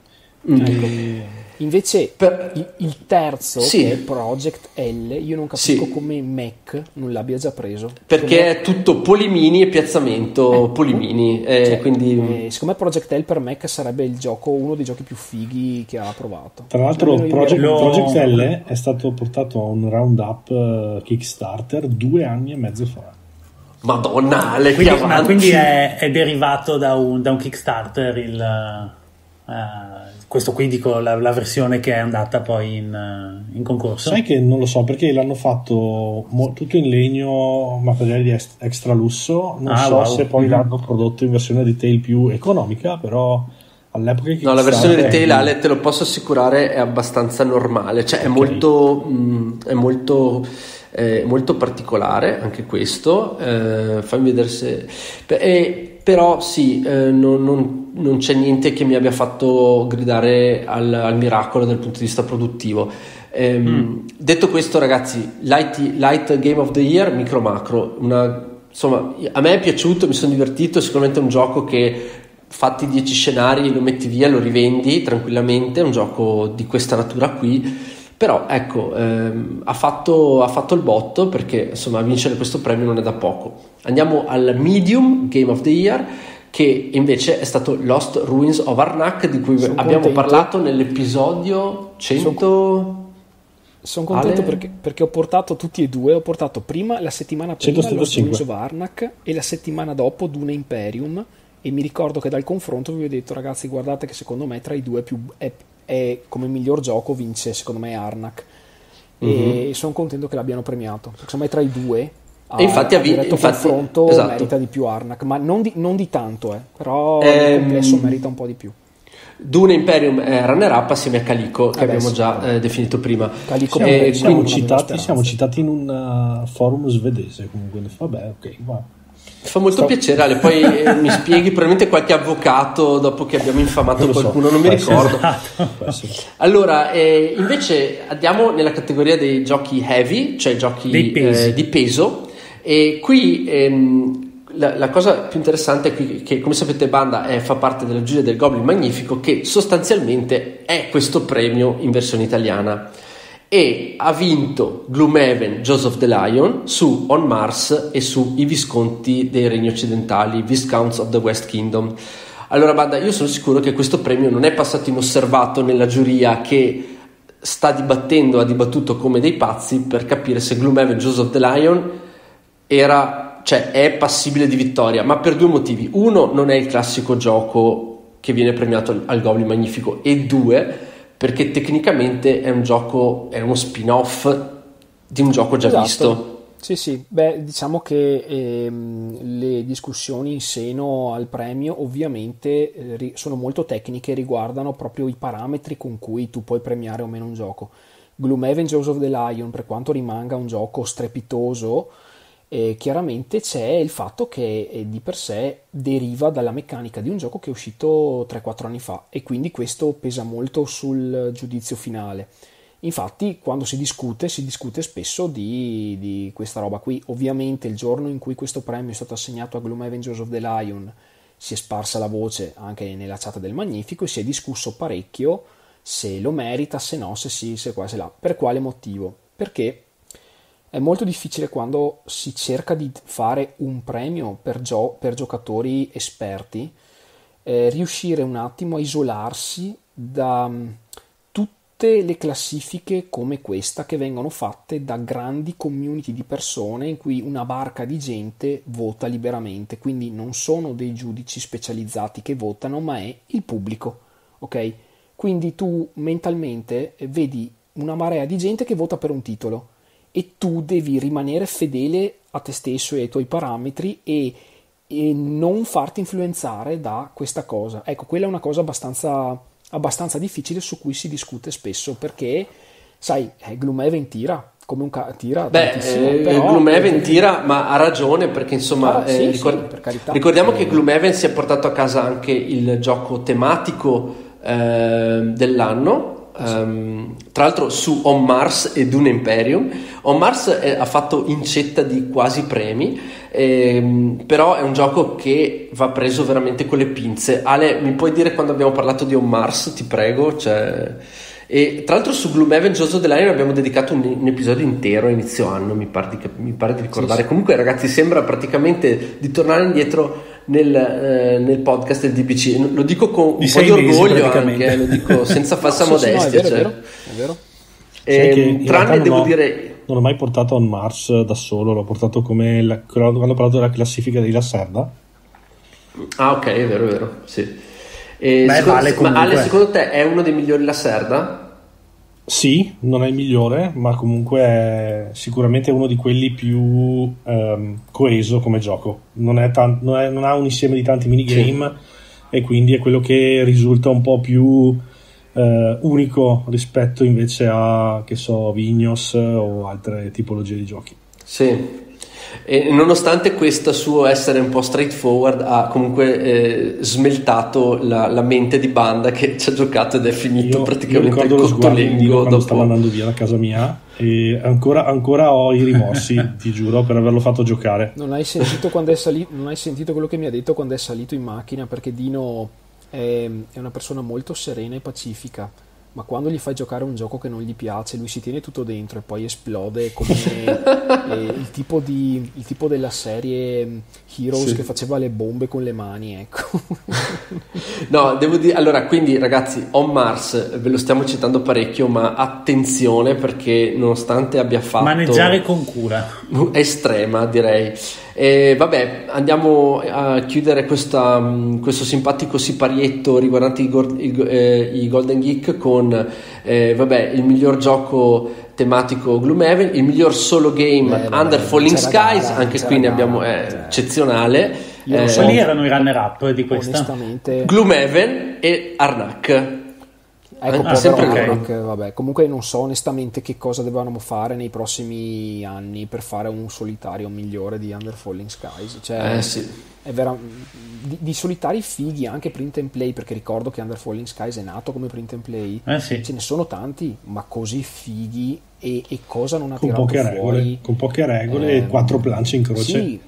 Mm.
Ecco. Invece
per...
il, il terzo,
sì.
che è Project L, io non capisco
sì.
come Mac non l'abbia già preso.
Perché
Secondo
è tutto polimini e piazzamento
eh,
polimini, eh,
cioè,
quindi...
eh, secondo me Project L per Mac sarebbe il gioco, uno dei giochi più fighi che ha provato.
Tra l'altro
cioè,
Project,
lo...
Project L è stato portato a un roundup uh, Kickstarter due anni e mezzo fa.
Madonna, le
quindi,
che
ma quindi è, è derivato da un, da un Kickstarter il... Uh, questo qui dico la, la versione che è andata poi in, in concorso.
Sai che non lo so perché l'hanno fatto mo- tutto in legno, materiali di est- extra lusso, non
ah,
so
wow.
se poi
mm-hmm.
l'hanno prodotto in versione retail più economica, però all'epoca
no, la versione retail,
è...
Ale, te lo posso assicurare, è abbastanza normale, cioè è
okay.
molto mh, è molto eh, molto particolare anche questo, eh, fammi vedere se eh, però sì, eh, non, non, non c'è niente che mi abbia fatto gridare al, al miracolo dal punto di vista produttivo. Ehm, mm. Detto questo, ragazzi, light, light Game of the Year, Micro Macro, una, insomma, a me è piaciuto, mi sono divertito, sicuramente è un gioco che fatti dieci scenari, lo metti via, lo rivendi tranquillamente, è un gioco di questa natura qui. Però ecco, ehm, ha, fatto, ha fatto il botto, perché insomma vincere questo premio non è da poco. Andiamo al Medium Game of the Year, che invece è stato Lost Ruins of Arnak, di cui sono abbiamo contento. parlato nell'episodio cento.
Sono, sono contento perché, perché ho portato tutti e due. Ho portato prima la settimana prima Lost Ruins of Arnak e la settimana dopo Dune Imperium, e mi ricordo che dal confronto vi ho detto, ragazzi, guardate che secondo me tra i due più è, è come miglior gioco vince secondo me Arnak, mm-hmm. e sono contento che l'abbiano premiato, perché secondo me tra i due
e infatti
a diretto confronto
esatto.
merita di più Arnak, ma non di, non di tanto eh, però ehm, nel complesso merita un po' di più.
Dune Imperium è runner up assieme a Calico, che ah abbiamo beh, già sì. eh, definito prima.
Calico siamo, eh, siamo, citati, siamo citati in un uh, forum svedese comunque. Vabbè, ok, va.
Fa molto Stop. piacere, Ale. Poi eh, mi spieghi probabilmente qualche avvocato dopo che abbiamo infamato non qualcuno, so. non mi ricordo.
Esatto.
Allora, eh, invece andiamo nella categoria dei giochi heavy, cioè giochi eh, di peso. E qui ehm, la, la cosa più interessante è qui, che, come sapete, Banda è, fa parte della giuria del Goblin Magnifico, che sostanzialmente è questo premio in versione italiana. E ha vinto Gloomhaven, Jaws of the Lion su On Mars e su I Visconti dei Regni Occidentali, Viscounts of the West Kingdom. Allora, Banda, io sono sicuro che questo premio non è passato inosservato nella giuria, che sta dibattendo, ha dibattuto come dei pazzi per capire se Gloomhaven, Jaws of the Lion era, cioè è passibile di vittoria, ma per due motivi. Uno, non è il classico gioco che viene premiato al, al Goblin Magnifico, e due, perché tecnicamente è un gioco, è uno spin-off di un gioco già
esatto.
visto.
Sì, sì, beh, diciamo che ehm, le discussioni in seno al premio ovviamente eh, ri- sono molto tecniche, riguardano proprio i parametri con cui tu puoi premiare o meno un gioco. Gloomhaven, Jaws of the Lion, per quanto rimanga un gioco strepitoso, eh, chiaramente c'è il fatto che eh, di per sé deriva dalla meccanica di un gioco che è uscito tre quattro anni fa, e quindi questo pesa molto sul giudizio finale. Infatti quando si discute si discute spesso di, di questa roba qui. Ovviamente il giorno in cui questo premio è stato assegnato a Gloomhaven, Jaws of the Lion, si è sparsa la voce anche nella chat del Magnifico e si è discusso parecchio se lo merita, se no, se sì, se qua, se là. Per quale motivo? Perché è molto difficile quando si cerca di fare un premio per, gio- per giocatori esperti eh, riuscire un attimo a isolarsi da tutte le classifiche come questa che vengono fatte da grandi community di persone in cui una barca di gente vota liberamente, quindi non sono dei giudici specializzati che votano, ma è il pubblico, ok? Quindi tu mentalmente vedi una marea di gente che vota per un titolo e tu devi rimanere fedele a te stesso e ai tuoi parametri e, e non farti influenzare da questa cosa. Ecco, quella è una cosa abbastanza, abbastanza difficile su cui si discute spesso, perché sai, eh, Gloomhaven tira come un ca- tira
Beh, eh, Gloomhaven tira, ma ha ragione, perché insomma
ah, sì,
eh, ricord-
sì, per carità.
ricordiamo che Gloomhaven si è portato a casa anche il gioco tematico eh, dell'anno. Um, tra l'altro su On Mars e Dune Imperium. On Mars eh, ha fatto incetta di quasi premi, ehm, però è un gioco che va preso veramente con le pinze. Ale, mi puoi dire quando abbiamo parlato di On Mars, ti prego? Cioè... E tra l'altro su Gloomhaven Gioco dell'anno abbiamo dedicato un, un episodio intero a inizio anno, mi pare di, mi pare di ricordare. Sì, sì. Comunque ragazzi, sembra praticamente di tornare indietro nel, eh, nel podcast del D B C. Lo dico con un
di
po' di orgoglio
mesi,
anche, lo dico senza falsa
no,
modestia.
Sì, sì, no, è vero,
cioè.
è vero, è vero.
E, tranne devo
ho,
dire...
Non ho mai portato On Mars da solo, l'ho portato come la, quando ho parlato della classifica di Lacerda.
Ah ok, è vero, è vero, sì. E
Beh,
secondo,
vale
ma Ale, secondo te è uno dei migliori Lacerda?
Sì, non è il migliore, ma comunque è sicuramente uno di quelli più um, coeso come gioco. Non, è tan- non, è, non ha un insieme di tanti minigame, sì. E quindi è quello che risulta un po' più uh, unico rispetto invece a, che so, Vignos o altre tipologie di giochi.
Sì. E nonostante questo suo essere un po' straightforward, ha comunque eh, smeltato la, la mente di Banda, che ci ha giocato ed è finito
io,
praticamente
io
il cottolengo
quando
dopo...
stavo andando via da casa mia, e ancora, ancora ho i rimorsi ti giuro, per averlo fatto giocare.
Non hai sentito quando è salito, non hai sentito quello che mi ha detto quando è salito in macchina, perché Dino è, è una persona molto serena e pacifica, ma quando gli fai giocare un gioco che non gli piace, lui si tiene tutto dentro e poi esplode come eh, il, tipo di, il tipo della serie Heroes, sì, che faceva le bombe con le mani, ecco.
No, devo dire, allora, quindi ragazzi, On Mars ve lo stiamo citando parecchio, ma attenzione, perché nonostante abbia fatto
maneggiare con cura
estrema, direi. E vabbè, andiamo a chiudere questa, questo simpatico siparietto riguardante i, i, eh, i Golden Geek con eh, vabbè, il miglior gioco tematico Gloomhaven, il miglior solo game
Beh,
Under
vabbè,
Falling Skies,
gara,
anche qui ne
gara,
abbiamo eh,
cioè,
eccezionale.
Io
eh,
so,
quali erano i runner up di questa?
Onestamente
Gloomhaven e Arnak.
Ecco,
ah, sempre
Arnak, vabbè, comunque non so onestamente che cosa dovevano fare nei prossimi anni per fare un solitario migliore di Under Falling Skies, cioè
eh, sì.
è vera, di, di solitari fighi anche print and play, perché ricordo che Under Falling Skies è nato come print and play,
eh, sì.
Ce ne sono tanti, ma così fighi, e, e cosa non ha
con
tirato
poche
fuori
regole, con poche regole
ehm,
e quattro planche in croce.
Sì,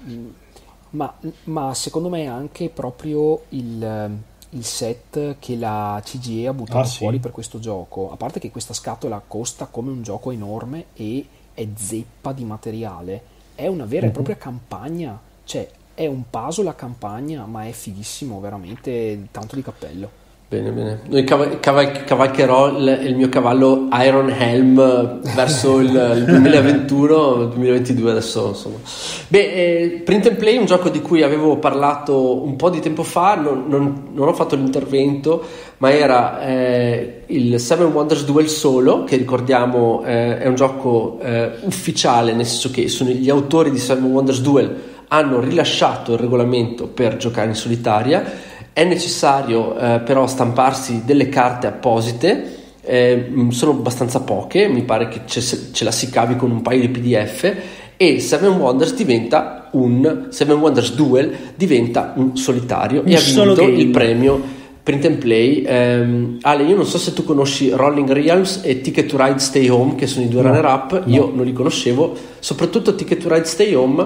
ma, ma secondo me anche proprio il il set che la C G A ha buttato
ah, sì.
fuori per questo gioco, a parte che questa scatola costa come un gioco enorme e è zeppa di materiale, è una vera
uh-huh.
e propria campagna, cioè è un puzzle a campagna, ma è fighissimo, veramente tanto di cappello.
Bene, bene. Noi caval- caval- cavalcherò il, il mio cavallo Iron Helm verso il, il duemilaventuno duemilaventidue adesso, insomma. Beh, eh, Print and Play è un gioco di cui avevo parlato un po' di tempo fa, non, non, non ho fatto l'intervento, ma era eh, il Seven Wonders Duel Solo, che ricordiamo eh, è un gioco eh, ufficiale, nel senso che sono gli autori di Seven Wonders Duel hanno rilasciato il regolamento per giocare in solitaria. È necessario eh, però stamparsi delle carte apposite, eh, sono abbastanza poche, mi pare che ce la si cavi con un paio di P D F, e Seven Wonders diventa un Seven Wonders Duel diventa un solitario, un e ha vinto il premio Print and Play. um, Ale, io non so se tu conosci Rolling Realms e Ticket to Ride Stay Home, che sono i due no, runner up, no. Io non li conoscevo, soprattutto Ticket to Ride Stay Home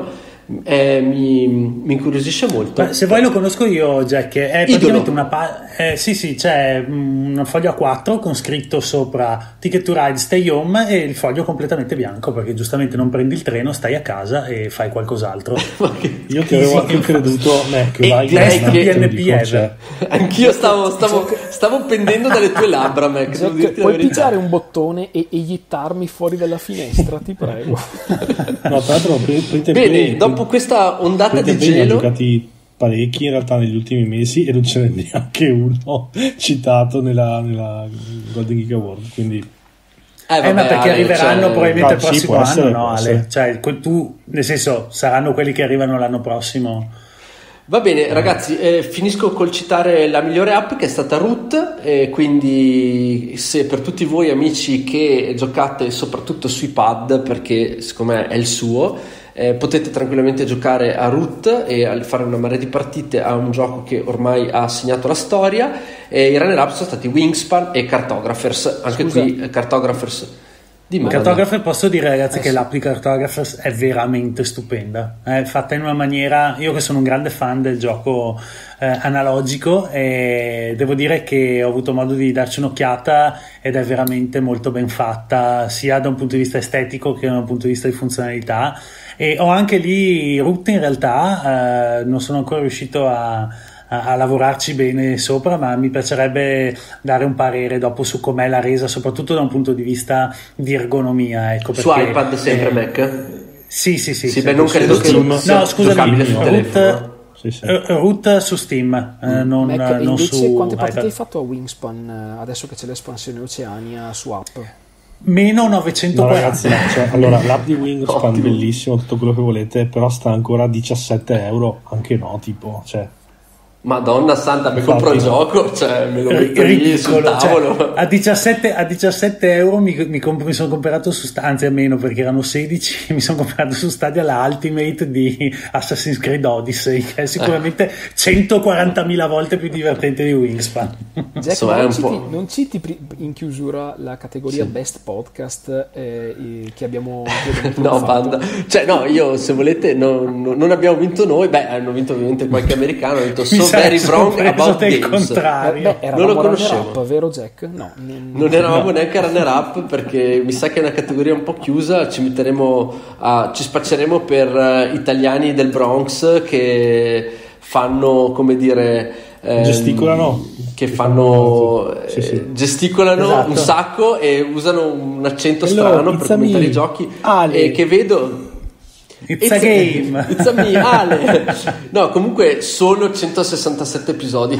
Eh, mi, mi incuriosisce molto.
Beh, se vuoi lo conosco io, Jack. È praticamente una pa- eh, sì, sì, c'è una foglia a quattro con scritto sopra Ticket to Ride, Stay Home, e il foglio completamente bianco, perché giustamente non prendi il treno, stai a casa e fai qualcos'altro.
Io che avevo anche creduto eh, che vai
direi che
P N P
cioè.
Anch'io stavo, stavo, stavo pendendo dalle tue labbra, Max.
Jack, puoi pigiare un bottone e eiettarmi fuori dalla finestra, ti prego.
No, tra l'altro, per, per
bene, dopo questa ondata di gelo,
ho giocati parecchi in realtà negli ultimi mesi e non ce n'è neanche uno citato nella, nella Golden Geek Award, quindi
eh, vabbè,
eh, ma perché
Ale,
arriveranno
cioè...
probabilmente il
no,
prossimo
sì,
anno,
essere,
no Ale? Cioè, tu, nel senso, saranno quelli che arrivano l'anno prossimo.
Va bene ragazzi, eh, finisco col citare la migliore app, che è stata Root, e quindi se per tutti voi amici che giocate soprattutto sui pad, perché secondo me è il suo, eh, potete tranquillamente giocare a Root e fare una marea di partite a un gioco che ormai ha segnato la storia. E i runner up sono stati Wingspan e Cartographers. Anche
Scusa.
qui eh, Cartographers. Dimmi,
Cartographer, posso dire ragazzi
eh,
che
sì.
l'app di Cartographer è veramente stupenda, è fatta in una maniera, io che sono un grande fan del gioco eh, analogico, e devo dire che ho avuto modo di darci un'occhiata ed è veramente molto ben fatta, sia da un punto di vista estetico che da un punto di vista di funzionalità. E ho anche lì Root, in realtà eh, non sono ancora riuscito a a lavorarci bene sopra, ma mi piacerebbe dare un parere dopo su com'è la resa, soprattutto da un punto di vista di ergonomia, ecco, perché,
su iPad sempre, eh, Mac?
Sì, sì, sì.
Sì, beh, non credo che
no, scusami,
sul
Root,
telefono.
sì, sì.
Root su Steam, eh, non,
Mac, e
non
invece
su
quante partite
iPad.
hai fatto a Wingspan adesso che c'è l'espansione Oceania su app?
Meno novecentoquaranta.
No, ragazzi, cioè, allora l'app di Wingspan
Ottimo.
bellissimo, tutto quello che volete, però sta ancora a diciassette euro, anche no, tipo, cioè
Madonna santa, mi
Infatti,
compro il gioco, cioè me lo metto lì sul
Ridicolo,
tavolo.
cioè, a diciassette, a diciassette euro mi, mi, comp- mi sono comprato su Stadia, anzi a meno perché erano sedici, mi sono comprato su Stadia la Ultimate di Assassin's Creed Odyssey, che è sicuramente centoquarantamila volte più divertente di Wingspan.
Jack,
Insomma,
ma
è
non,
un
citi,
po'.
non citi pri- in chiusura la categoria
Sì.
Best Podcast eh, che abbiamo, che abbiamo
No,
fatto?
banda. Cioè, no, io se volete, non, non- non abbiamo vinto noi. Beh, hanno vinto ovviamente qualche americano. Hanno detto
Mi
so
sarei
very wrong
sorpreso
about
del
games.
contrario.
Eh, beh, eravamo
Non lo
runner
conoscevo.
up, vero Jack? No, non,
Non eravamo
No.
neanche runner up, perché mi sa che è una categoria un po' chiusa. Ci metteremo a, ci spacceremo per eh, italiani del Bronx che fanno, come dire, ehm,
Gesticolano.
che fanno
fanno- sì, sì.
eh, gesticolano
Esatto.
un sacco e usano un accento
Hello,
strano per
it's a
commentare
me,
i giochi,
Ale.
e che vedo
It's a game.
It's a me, Ale. No, comunque solo centosessantasette episodi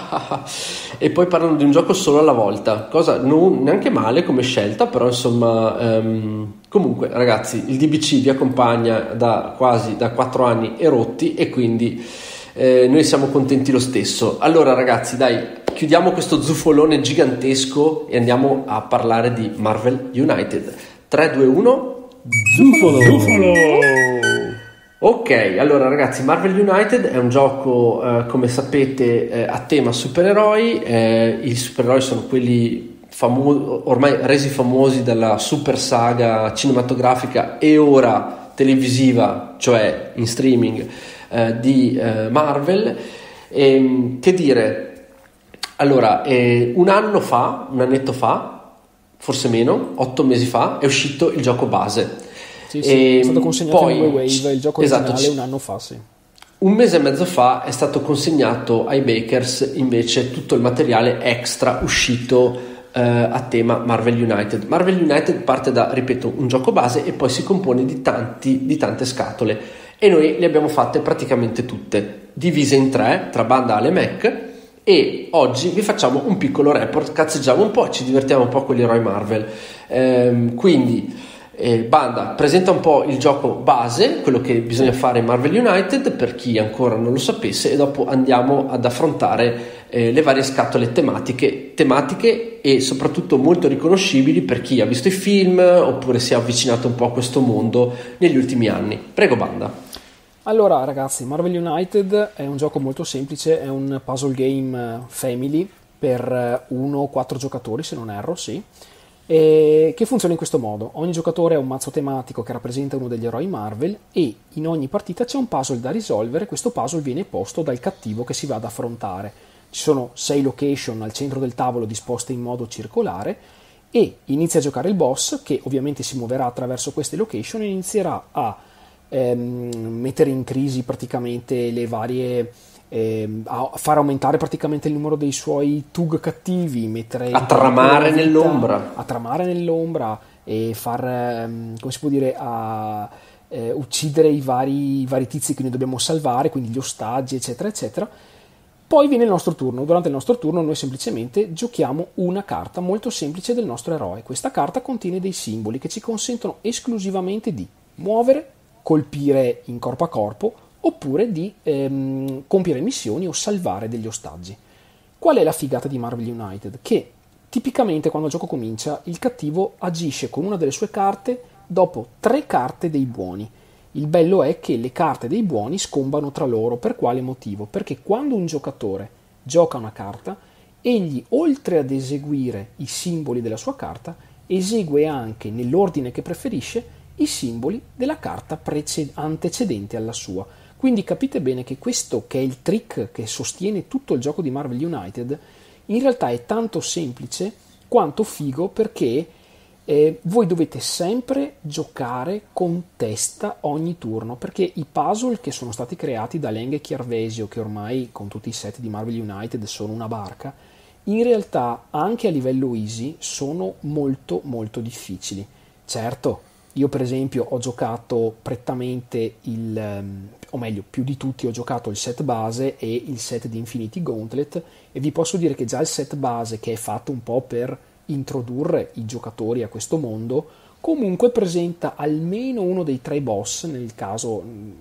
e poi parlano di un gioco solo alla volta, cosa non neanche male come scelta, però insomma ehm, comunque ragazzi, il D B C vi accompagna da quasi da quattro anni e rotti, e quindi eh, noi siamo contenti lo stesso. Allora ragazzi, dai, chiudiamo questo zufolone gigantesco e andiamo a parlare di Marvel United. Tre, due, uno.
Zufolo.
Zufolo.
Ok, allora ragazzi, Marvel United è un gioco, eh, come sapete, eh, a tema supereroi. Eh, i supereroi sono quelli famo- ormai resi famosi dalla super saga cinematografica e ora televisiva, cioè in streaming, eh, di eh, Marvel. E, che dire, allora, eh, un anno fa, un annetto fa, forse meno, otto mesi fa, è uscito il gioco base.
Sì, sì,
E
è stato consegnato
poi-
in Wave Wave, il gioco
esatto,
originale,
ci-
un anno fa, sì.
Un mese e mezzo fa è stato consegnato ai bakers invece tutto il materiale extra uscito eh, a tema Marvel United. Marvel United parte da, ripeto, un gioco base e poi si compone di, tanti, di tante scatole, e noi le abbiamo fatte praticamente tutte, divise in tre tra banda, Ale e Mac. E oggi vi facciamo un piccolo report, cazzeggiamo un po', ci divertiamo un po' con gli eroi Marvel. Ehm, quindi eh, Banda presenta un po' il gioco base, quello che bisogna fare in Marvel United per chi ancora non lo sapesse, e dopo andiamo ad affrontare eh, le varie scatole tematiche, tematiche e soprattutto molto riconoscibili per chi ha visto i film oppure si è avvicinato un po' a questo mondo negli ultimi anni. Prego Banda.
Allora ragazzi, Marvel United è un gioco molto semplice, è un puzzle game family per uno o quattro giocatori se non erro, sì. eh, che funziona in questo modo. Ogni giocatore ha un mazzo tematico che rappresenta uno degli eroi Marvel e in ogni partita c'è un puzzle da risolvere. Questo puzzle viene posto dal cattivo che si va ad affrontare. Ci sono sei location al centro del tavolo disposte in modo circolare e inizia a giocare il boss, che ovviamente si muoverà attraverso queste location e inizierà a ehm, mettere in crisi praticamente le varie... Eh, a far aumentare praticamente il numero dei suoi Tug cattivi, mettere
a tramare vita, nell'ombra
a tramare nell'ombra e far ehm, come si può dire a eh, uccidere i vari, i vari tizi che noi dobbiamo salvare, quindi gli ostaggi eccetera eccetera. Poi viene il nostro turno. Durante il nostro turno noi semplicemente giochiamo una carta molto semplice del nostro eroe. Questa carta contiene dei simboli che ci consentono esclusivamente di muovere, colpire in corpo a corpo oppure di ehm, compiere missioni o salvare degli ostaggi. Qual è la figata di Marvel United? Che tipicamente quando il gioco comincia il cattivo agisce con una delle sue carte dopo tre carte dei buoni. Il bello è che le carte dei buoni scombano tra loro. Per quale motivo? Perché quando un giocatore gioca una carta, egli oltre ad eseguire i simboli della sua carta, esegue anche nell'ordine che preferisce i simboli della carta preced- antecedente alla sua. Quindi capite bene che questo, che è il trick che sostiene tutto il gioco di Marvel United, in realtà è tanto semplice quanto figo, perché eh, voi dovete sempre giocare con testa ogni turno, perché i puzzle che sono stati creati da Leng e Chiarvesio, che ormai con tutti i set di Marvel United sono una barca, in realtà anche a livello easy sono molto molto difficili. Certo, io per esempio ho giocato prettamente il, um, o meglio, più di tutti ho giocato il set base e il set di Infinity Gauntlet, e vi posso dire che già il set base, che è fatto un po' per introdurre i giocatori a questo mondo, comunque presenta almeno uno dei tre boss, nel caso,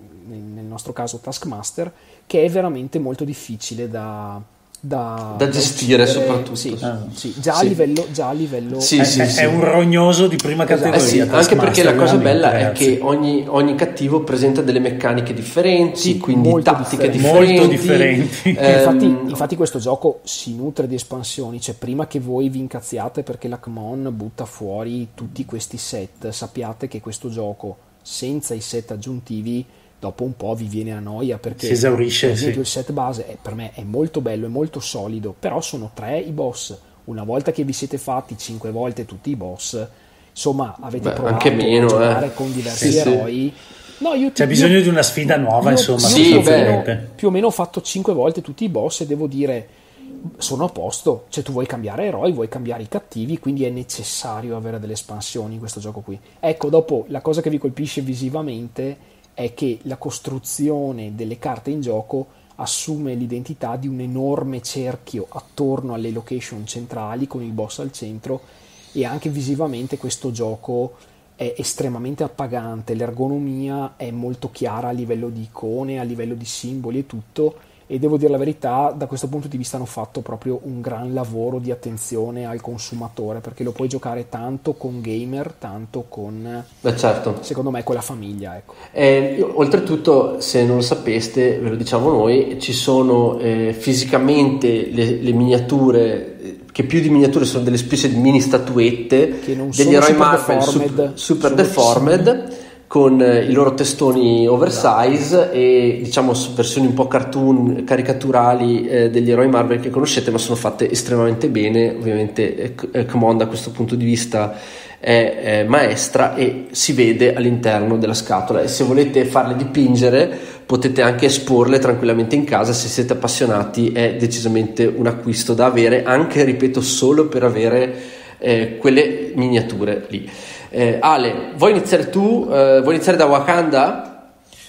nel nostro caso Taskmaster, che è veramente molto difficile da... Da,
da gestire da soprattutto
sì, ah, sì. Già, sì. A livello, già a livello
sì, è, sì, è, sì. è un rognoso di prima categoria,
eh sì, anche perché la cosa bella ragazzi. è che ogni, ogni cattivo presenta delle meccaniche differenti, sì, quindi tattiche differenti,
molto differenti.
Eh, infatti, infatti questo gioco si nutre di espansioni, cioè prima che voi vi incazziate perché la C M O N butta fuori tutti questi set, sappiate che questo gioco senza i set aggiuntivi dopo un po' vi viene a noia, perché
si esaurisce.
Per esempio
sì.
il set base è, per me è molto bello, è molto solido, però sono tre i boss. Una volta che vi siete fatti cinque volte tutti i boss, insomma avete Beh, provato anche meno, a giocare eh. con diversi sì, eroi
sì. No, io ti, c'è bisogno io, di una sfida nuova,
io,
insomma.
Io
sì,
più, o meno, più o meno ho fatto cinque volte tutti i boss e devo dire sono a posto, cioè tu vuoi cambiare eroi, vuoi cambiare i cattivi, quindi è necessario avere delle espansioni in questo gioco qui. Ecco, dopo la cosa che vi colpisce visivamente è che la costruzione delle carte in gioco assume l'identità di un enorme cerchio attorno alle location centrali con il boss al centro, e anche visivamente questo gioco è estremamente appagante, l'ergonomia è molto chiara a livello di icone, a livello di simboli e tutto, e devo dire la verità, da questo punto di vista hanno fatto proprio un gran lavoro di attenzione al consumatore, perché lo puoi giocare tanto con gamer, tanto con
Beh, certo.
secondo me con la famiglia, ecco.
Eh, oltretutto, se non lo sapeste, ve lo diciamo noi, ci sono eh, fisicamente le, le miniature, che più di miniature sono delle specie di mini statuette degli eroi Marvel super, super deformed, con i loro testoni oversize e diciamo versioni un po' cartoon, caricaturali eh, degli eroi Marvel che conoscete, ma sono fatte estremamente bene. Ovviamente eh, C M O N da questo punto di vista è, è maestra e si vede all'interno della scatola, e se volete farle dipingere potete anche esporle tranquillamente in casa. Se siete appassionati è decisamente un acquisto da avere, anche, ripeto, solo per avere eh, quelle miniature lì. Eh, Ale, vuoi iniziare tu? Eh, vuoi iniziare da Wakanda?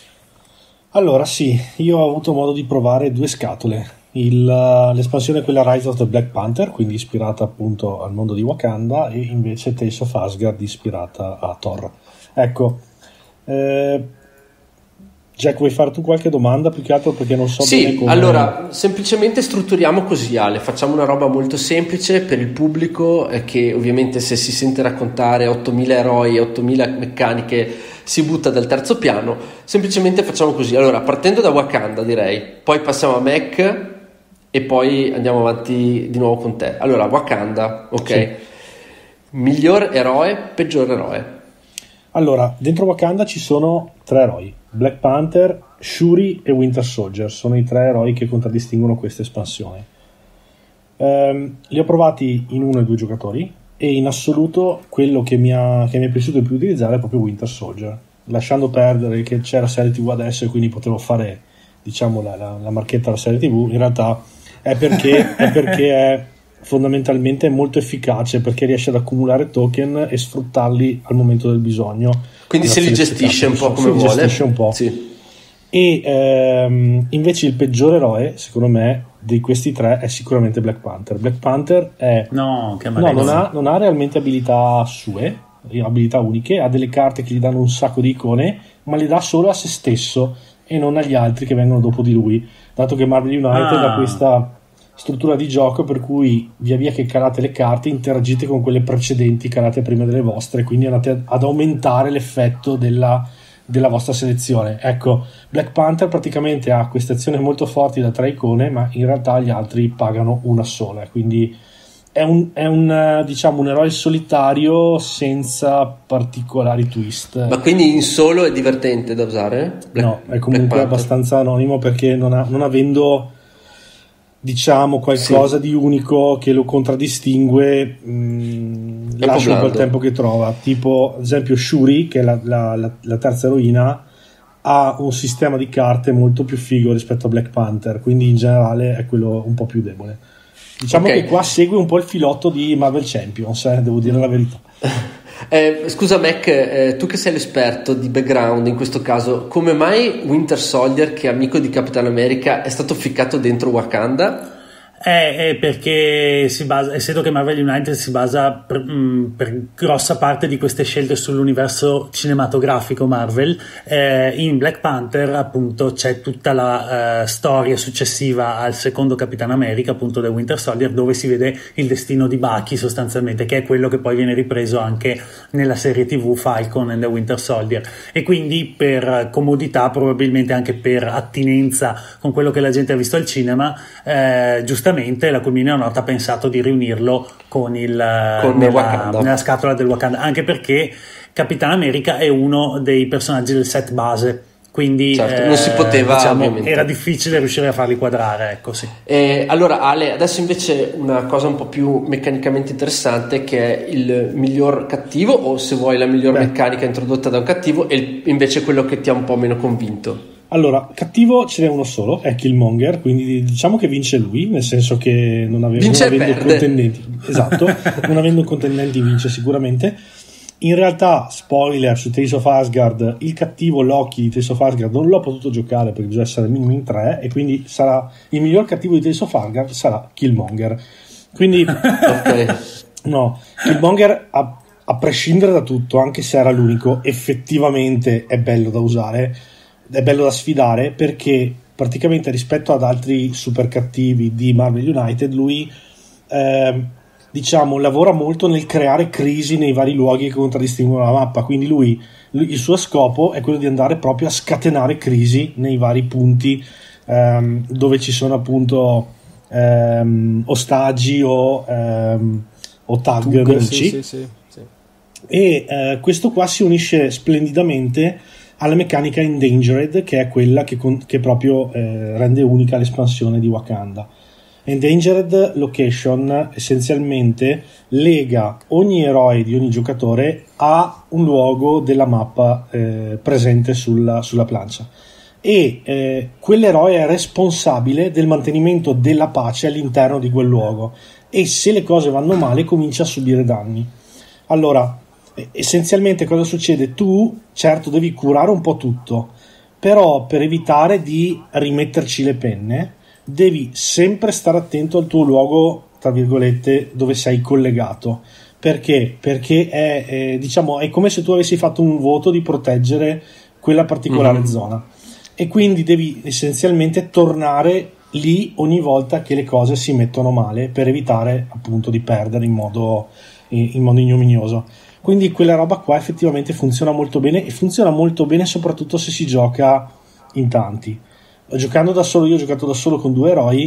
Allora sì, io ho avuto modo di provare due scatole. Il, l'espansione è quella Rise of the Black Panther, quindi ispirata appunto al mondo di Wakanda, e invece Tales of Asgard ispirata a Thor. Ecco, eh, Jack, vuoi fare tu qualche domanda, più che altro perché non so
sì,
bene come...
allora semplicemente strutturiamo così, Ale, facciamo una roba molto semplice per il pubblico, eh, che ovviamente se si sente raccontare ottomila eroi e ottomila meccaniche si butta dal terzo piano. Semplicemente facciamo così, allora partendo da Wakanda direi, poi passiamo a Mac e poi andiamo avanti di nuovo con te. Allora Wakanda, ok, sì. Miglior eroe, peggior eroe.
Allora, dentro Wakanda ci sono tre eroi: Black Panther, Shuri e Winter Soldier. Sono i tre eroi che contraddistinguono questa espansione. Um, li ho provati in uno e due giocatori, e in assoluto quello che mi, ha, che mi è piaciuto di più utilizzare è proprio Winter Soldier, lasciando perdere che c'era serie tv adesso e quindi potevo fare, diciamo, la, la, la marchetta alla serie tv. In realtà è perché è perché è fondamentalmente molto efficace, perché riesce ad accumulare token e sfruttarli al momento del bisogno,
quindi se li gestisce un po' come vuole,
gestisce un po'.
Sì.
E ehm, invece il peggior eroe secondo me di questi tre è sicuramente Black Panther. Black Panther è
no, che
no non, ha, non ha realmente abilità sue, abilità uniche, ha delle carte che gli danno un sacco di icone, ma le dà solo a se stesso e non agli altri che vengono dopo di lui, dato che Marvel United ah. ha questa struttura di gioco per cui via via che calate le carte interagite con quelle precedenti calate prima delle vostre, quindi andate ad aumentare l'effetto della, della vostra selezione. Ecco, Black Panther praticamente ha queste azioni molto forti da tre icone, ma in realtà gli altri pagano una sola, quindi è un, è un diciamo un eroe solitario senza particolari twist.
Ma quindi in solo è divertente da usare?
Black, no, è comunque abbastanza anonimo, perché non, ha, non avendo diciamo qualcosa sì. di unico che lo contraddistingue, mh, lascia un po' il tempo che trova. Tipo ad esempio Shuri, che è la, la, la, la terza eroina, ha un sistema di carte molto più figo rispetto a Black Panther, quindi in generale è quello un po' più debole. Diciamo okay. che qua segue un po' il filotto di Marvel Champions, eh, devo dire la verità.
Eh, scusa Mac, eh, tu che sei l'esperto di background in questo caso, come mai Winter Soldier, che è amico di Capitan America, è stato ficcato dentro Wakanda?
È, è perché si basa, essendo che Marvel United si basa per, mh, per grossa parte di queste scelte sull'universo cinematografico Marvel, eh, in Black Panther appunto c'è tutta la uh, storia successiva al secondo Capitan America, appunto del Winter Soldier, dove si vede il destino di Bucky sostanzialmente, che è quello che poi viene ripreso anche nella serie tv Falcon and the Winter Soldier, e quindi per comodità, probabilmente anche per attinenza con quello che la gente ha visto al cinema, eh, giustamente la Community Note ha pensato di riunirlo con il
con
nella, nella scatola del Wakanda, anche perché Capitan America è uno dei personaggi del set base, quindi
certo,
eh,
non si poteva,
diciamo, era difficile riuscire a farli quadrare, ecco. Sì.
Eh, allora Ale, adesso invece una cosa un po' più meccanicamente interessante, che è il miglior cattivo, o se vuoi la miglior Beh. meccanica introdotta da un cattivo, e il, invece quello che ti ha un po' meno convinto.
Allora, cattivo ce n'è uno solo, è Killmonger, quindi diciamo che vince lui, nel senso che non, ave- non avendo contendenti, esatto, non avendo contendenti vince sicuramente. In realtà, spoiler su Tales of Asgard, il cattivo Loki di Tales of Asgard non l'ho potuto giocare perché bisogna essere minimo in tre, e quindi sarà il miglior cattivo di Tales of Asgard sarà Killmonger. Quindi okay. no, Killmonger a, a prescindere da tutto, anche se era l'unico, effettivamente è bello da usare, è bello da sfidare, perché praticamente rispetto ad altri super cattivi di Marvel United lui eh, diciamo lavora molto nel creare crisi nei vari luoghi che contraddistinguono la mappa, quindi lui, lui il suo scopo è quello di andare proprio a scatenare crisi nei vari punti ehm, dove ci sono appunto ehm, ostaggi o, ehm, o tag Tug, nemici sì, sì, sì, sì. E eh, questo qua si unisce splendidamente alla meccanica Endangered, che è quella che, con, che proprio eh, rende unica l'espansione di Wakanda. Endangered Location essenzialmente lega ogni eroe di ogni giocatore a un luogo della mappa eh, presente sulla, sulla plancia, e eh, quell'eroe è responsabile del mantenimento della pace all'interno di quel luogo, e se le cose vanno male comincia a subire danni. Allora, essenzialmente cosa succede? Tu certo devi curare un po' tutto, però per evitare di rimetterci le penne devi sempre stare attento al tuo luogo, tra virgolette, dove sei collegato. Perché? Perché è, è, diciamo, è come se tu avessi fatto un voto di proteggere quella particolare mm-hmm. zona, e quindi devi essenzialmente tornare lì ogni volta che le cose si mettono male, per evitare appunto di perdere in modo, in, in modo ignominioso. Quindi quella roba qua effettivamente funziona molto bene, e funziona molto bene soprattutto se si gioca in tanti. Giocando da solo, io ho giocato da solo con due eroi,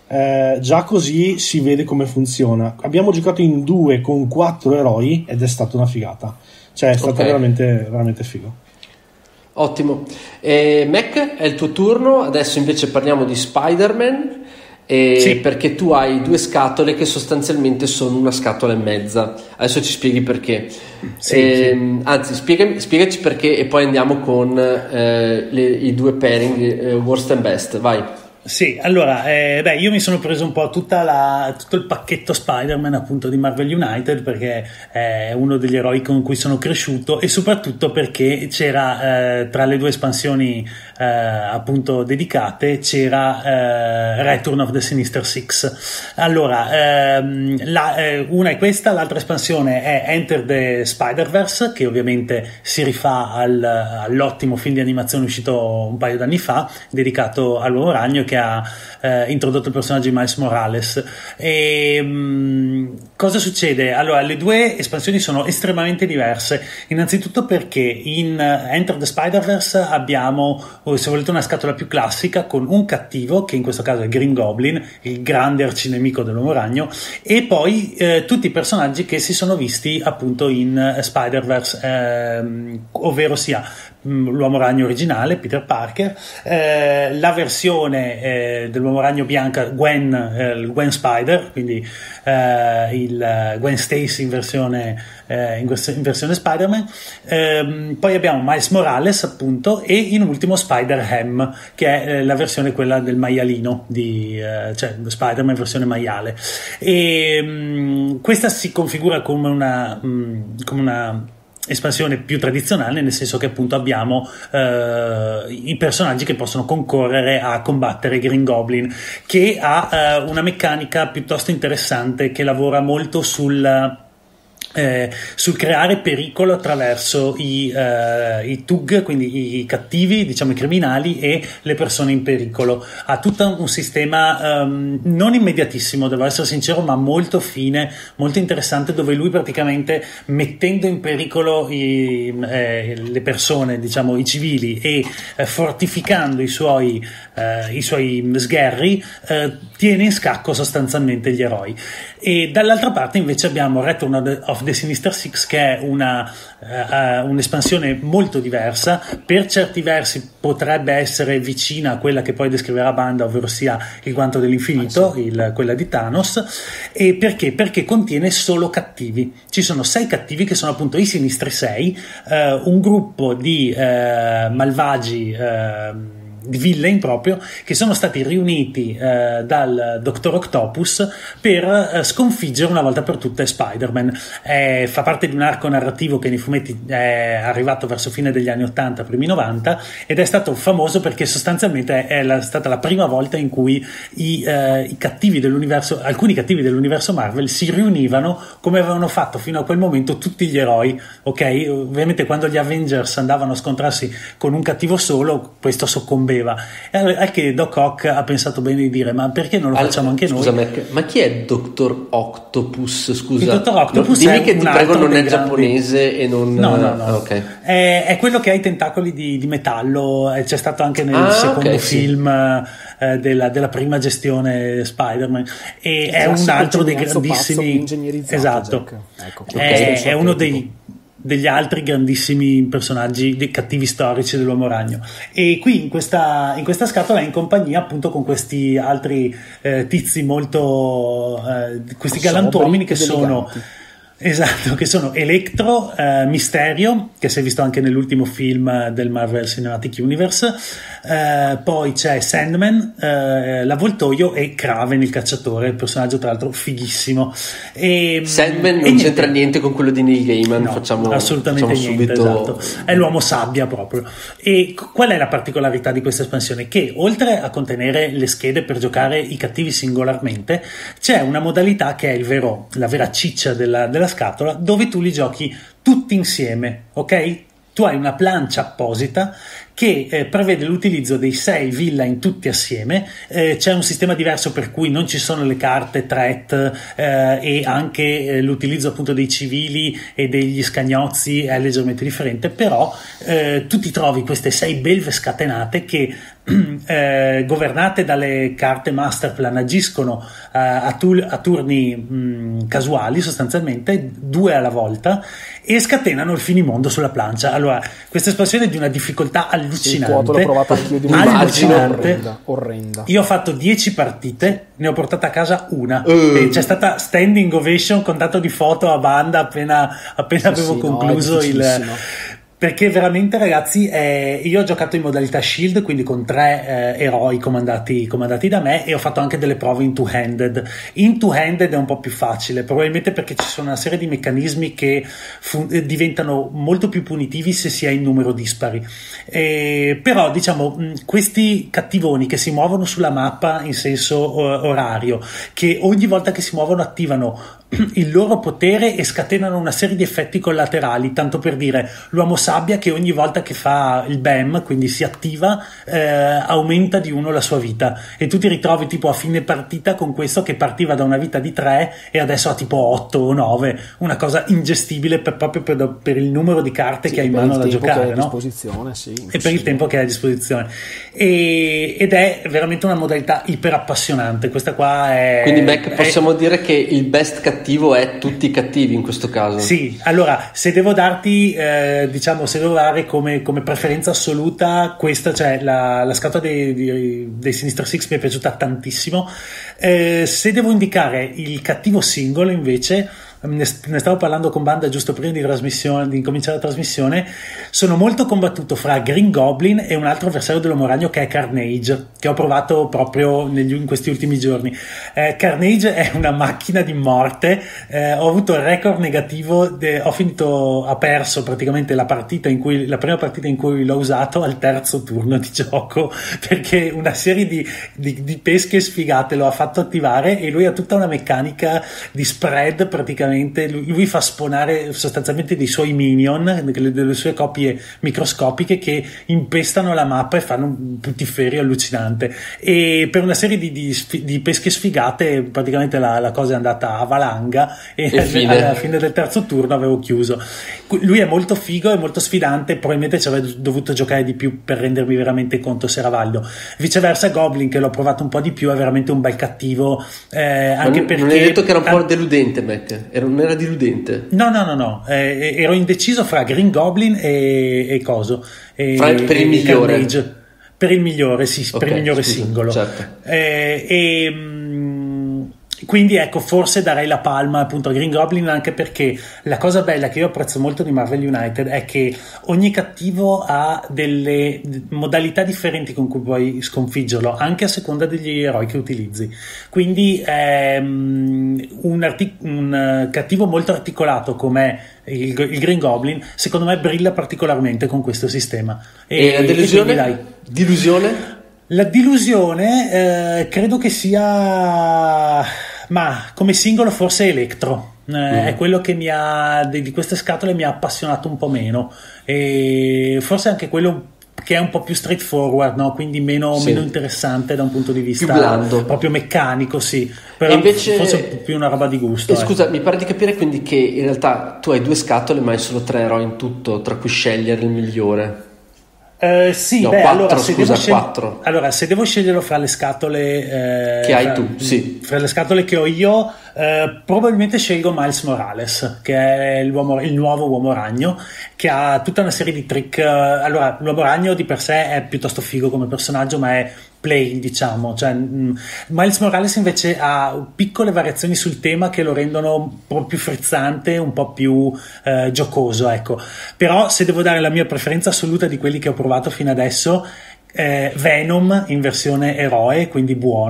eh, già così si vede come funziona. Abbiamo giocato in due con quattro eroi ed è stata una figata, cioè è stata okay. veramente, veramente figo.
Ottimo. eh, Mac, è il tuo turno, adesso invece parliamo di Spider-Man. E sì. Perché tu hai due scatole che sostanzialmente sono una scatola e mezza. Adesso ci spieghi perché. Sì, e, sì. Anzi, spiegami, spiegaci perché e poi andiamo con eh, le, i due pairing eh, worst and best. Vai.
Sì, allora, eh, beh, io mi sono preso un po' tutta la, tutto il pacchetto Spider-Man appunto di Marvel United, perché è uno degli eroi con cui sono cresciuto, e soprattutto perché c'era eh, tra le due espansioni eh, appunto dedicate c'era eh, Return of the Sinister Six. Allora, ehm, la, eh, una è questa, l'altra espansione è Enter the Spider-Verse, che ovviamente si rifà al, all'ottimo film di animazione uscito un paio d'anni fa, dedicato all'Uomo Ragno, che ha eh, introdotto il personaggio di Miles Morales. E mh, cosa succede? Allora, le due espansioni sono estremamente diverse, innanzitutto perché in uh, Enter the Spider-Verse abbiamo, o se volete, una scatola più classica con un cattivo, che in questo caso è Green Goblin, il grande arcinemico dell'Uomo Ragno, e poi eh, tutti i personaggi che si sono visti appunto in uh, Spider-Verse, ehm, ovvero sia mh, l'Uomo Ragno originale, Peter Parker, eh, la versione Eh, dell'Uomo Ragno bianca Gwen, eh, Gwen Spider, quindi eh, il Gwen Stacy in versione, eh, in, vers- in versione Spider-Man. Eh, poi abbiamo Miles Morales appunto, e in ultimo Spider-Ham, che è eh, la versione quella del maialino di, eh, cioè Spider-Man versione maiale. E mh, questa si configura come una, mh, come una espansione più tradizionale, nel senso che appunto abbiamo eh, i personaggi che possono concorrere a combattere Green Goblin, che ha eh, una meccanica piuttosto interessante, che lavora molto sul Eh, sul creare pericolo attraverso i, eh, i T U G, quindi i cattivi, diciamo i criminali, e le persone in pericolo. Ha tutto un sistema um, non immediatissimo, devo essere sincero, ma molto fine, molto interessante, dove lui praticamente, mettendo in pericolo i, eh, le persone, diciamo i civili, e eh, fortificando i suoi, eh, i suoi sgherri, eh, tiene in scacco sostanzialmente gli eroi. E dall'altra parte invece abbiamo Return of the Sinister Six, che è una uh, un'espansione molto diversa, per certi versi potrebbe essere vicina a quella che poi descriverà Banda, ovvero sia il Guanto dell'Infinito, ah, sì. il, quella di Thanos. E perché? Perché contiene solo cattivi. Ci sono sei cattivi, che sono appunto i Sinistri Sei, uh, un gruppo di uh, malvagi uh, di villain proprio, che sono stati riuniti eh, dal Doctor Octopus per eh, sconfiggere una volta per tutte Spider-Man. Eh, fa parte di un arco narrativo che nei fumetti è arrivato verso fine degli anni ottanta, primi novanta, ed è stato famoso perché sostanzialmente è la, stata la prima volta in cui i, eh, i cattivi dell'universo, alcuni cattivi dell'universo Marvel si riunivano come avevano fatto fino a quel momento tutti gli eroi, ok? Ovviamente quando gli Avengers andavano a scontrarsi con un cattivo solo, questo soccombeva. E anche Doc Ock ha pensato bene di dire: ma perché non lo facciamo anche
scusa,
noi?
Mac, ma chi è Doctor Octopus? Scusa,
il Doctor Octopus
no, dimmi
è
che ti prego non è giapponese e non
no no no,
ah, okay.
è, è quello che ha i tentacoli di, di metallo. C'è stato anche nel ah, secondo okay, film sì. eh, della, della prima gestione Spider-Man, e il è un altro dei grandissimi, esatto, ecco, è, okay. è uno dei degli altri grandissimi personaggi, dei cattivi storici dell'Uomo Ragno. E qui in questa, in questa scatola è in compagnia appunto con questi altri eh, tizi molto eh, questi galantuomini che sono esatto, che sono Electro, eh, Mysterio, che si è visto anche nell'ultimo film del Marvel Cinematic Universe, eh, poi c'è Sandman, eh, l'Avvoltoio, e Kraven il cacciatore, personaggio tra l'altro fighissimo. E,
Sandman
e
non c'entra niente con quello di Neil Gaiman,
no,
facciamo
assolutamente
facciamo
niente,
subito...
esatto. È l'uomo sabbia proprio. E qual è la particolarità di questa espansione? Che oltre a contenere le schede per giocare i cattivi singolarmente, c'è una modalità che è il vero, la vera ciccia della, della scatola, dove tu li giochi tutti insieme, ok? Tu hai una plancia apposita che eh, prevede l'utilizzo dei sei villain tutti assieme. Eh, c'è un sistema diverso per cui non ci sono le carte threat eh, e anche eh, l'utilizzo appunto dei civili e degli scagnozzi è leggermente differente, però eh, tu ti trovi queste sei belve scatenate che eh, governate dalle carte masterplan agiscono eh, a, tu- a turni mh, casuali, sostanzialmente due alla volta, e scatenano il finimondo sulla plancia. Allora, questa espansione è di una difficoltà allucinante.
Sì, l'ho provato anch'io, di
allucinante.
Orrenda, orrenda.
Io ho fatto dieci partite, ne ho portata a casa una
uh.
e c'è stata standing ovation con tanto di foto a banda appena, appena
sì,
avevo
sì,
concluso
no,
il... Perché veramente, ragazzi, eh, io ho giocato in modalità Shield, quindi con tre eh, eroi comandati, comandati da me, e ho fatto anche delle prove in two-handed. In two-handed è un po' più facile, probabilmente perché ci sono una serie di meccanismi che fu- diventano molto più punitivi se si ha in numero dispari. Eh, però, diciamo, mh, questi cattivoni che si muovono sulla mappa in senso o- orario, che ogni volta che si muovono attivano il loro potere e scatenano una serie di effetti collaterali, tanto per dire l'uomo sabbia che ogni volta che fa il B A M, quindi si attiva, eh, aumenta di uno la sua vita, e tu ti ritrovi tipo a fine partita con questo che partiva da una vita di tre e adesso ha tipo otto o nove, una cosa ingestibile per, proprio per, per il numero di carte
sì,
che hai in mano da giocare,
a
no?
disposizione, sì,
E per il tempo che hai a disposizione, e, ed è veramente una modalità iper appassionante. Questa qua è,
quindi Mac, possiamo
è,
dire che il best cattivo è tutti cattivi in questo caso.
Sì, allora se devo darti eh, diciamo se devo dare come, come preferenza assoluta questa, cioè la, la scatola dei, dei, dei Sinister Six mi è piaciuta tantissimo. Eh, se devo indicare il cattivo singolo invece, ne stavo parlando con Banda giusto prima di, trasmissione, di incominciare la trasmissione, sono molto combattuto fra Green Goblin e un altro avversario dell'Uomo Ragno che è Carnage, che ho provato proprio negli, in questi ultimi giorni. eh, Carnage è una macchina di morte, eh, ho avuto il record negativo de, ho finito, ha perso praticamente la partita in cui, la prima partita in cui l'ho usato al terzo turno di gioco, perché una serie di, di, di pesche sfigate lo ha fatto attivare, e lui ha tutta una meccanica di spread praticamente. Lui fa spawnare sostanzialmente dei suoi minion, delle sue copie microscopiche che impestano la mappa e fanno un putiferio allucinante, e per una serie di, di, di pesche sfigate praticamente la, la cosa è andata a valanga, e, e fine. alla fine del terzo turno avevo chiuso. Lui è molto figo, è molto sfidante, probabilmente ci avrei dovuto giocare di più per rendermi veramente conto se era valido. Viceversa Goblin, che l'ho provato un po' di più, è veramente un bel cattivo, eh, anche
non,
perché
non hai detto che era un po' deludente, Mac? Era, non era deludente?
No, no, no, no. Eh, ero indeciso fra Green Goblin e, e coso. E,
fra, per il migliore.
Carnage. Per il migliore, sì, okay, per il migliore scusa, singolo.
Certo.
Eh, e mh, quindi ecco, forse darei la palma appunto a Green Goblin, anche perché la cosa bella che io apprezzo molto di Marvel United è che ogni cattivo ha delle modalità differenti con cui puoi sconfiggerlo, anche a seconda degli eroi che utilizzi. Quindi ehm, un, artic- un cattivo molto articolato come il, il Green Goblin secondo me brilla particolarmente con questo sistema.
E, e la delusione?
E dai,
Dilusione?
La dilusione eh, credo che sia, ma come singolo forse Electro, eh, mm. è quello che mi ha di, di queste scatole mi ha appassionato un po' meno, e forse anche quello che è un po' più straightforward, no? Quindi meno, sì. meno interessante da un punto di vista
più blando,
proprio meccanico, sì, però
invece,
forse più una roba di gusto.
E eh. Scusa,
eh.
mi pare di capire quindi che in realtà tu hai due scatole ma hai solo tre eroi in tutto, tra cui scegliere il migliore.
Uh, sì,
no,
beh,
quattro,
allora, se
scusa,
scegli-
quattro.
Allora, se devo sceglierlo fra le scatole eh,
che hai
fra,
tu, sì.
fra le scatole che ho io, eh, probabilmente scelgo Miles Morales, che è l'uomo, il nuovo Uomo Ragno, che ha tutta una serie di trick. Allora, l'Uomo Ragno di per sé è piuttosto figo come personaggio, ma è plain, diciamo, cioè, mh, Miles Morales invece ha piccole variazioni sul tema che lo rendono un po' più frizzante, un po' più eh, giocoso, ecco. Però se devo dare la mia preferenza assoluta di quelli che ho provato fino adesso, eh, Venom in versione eroe, quindi buono,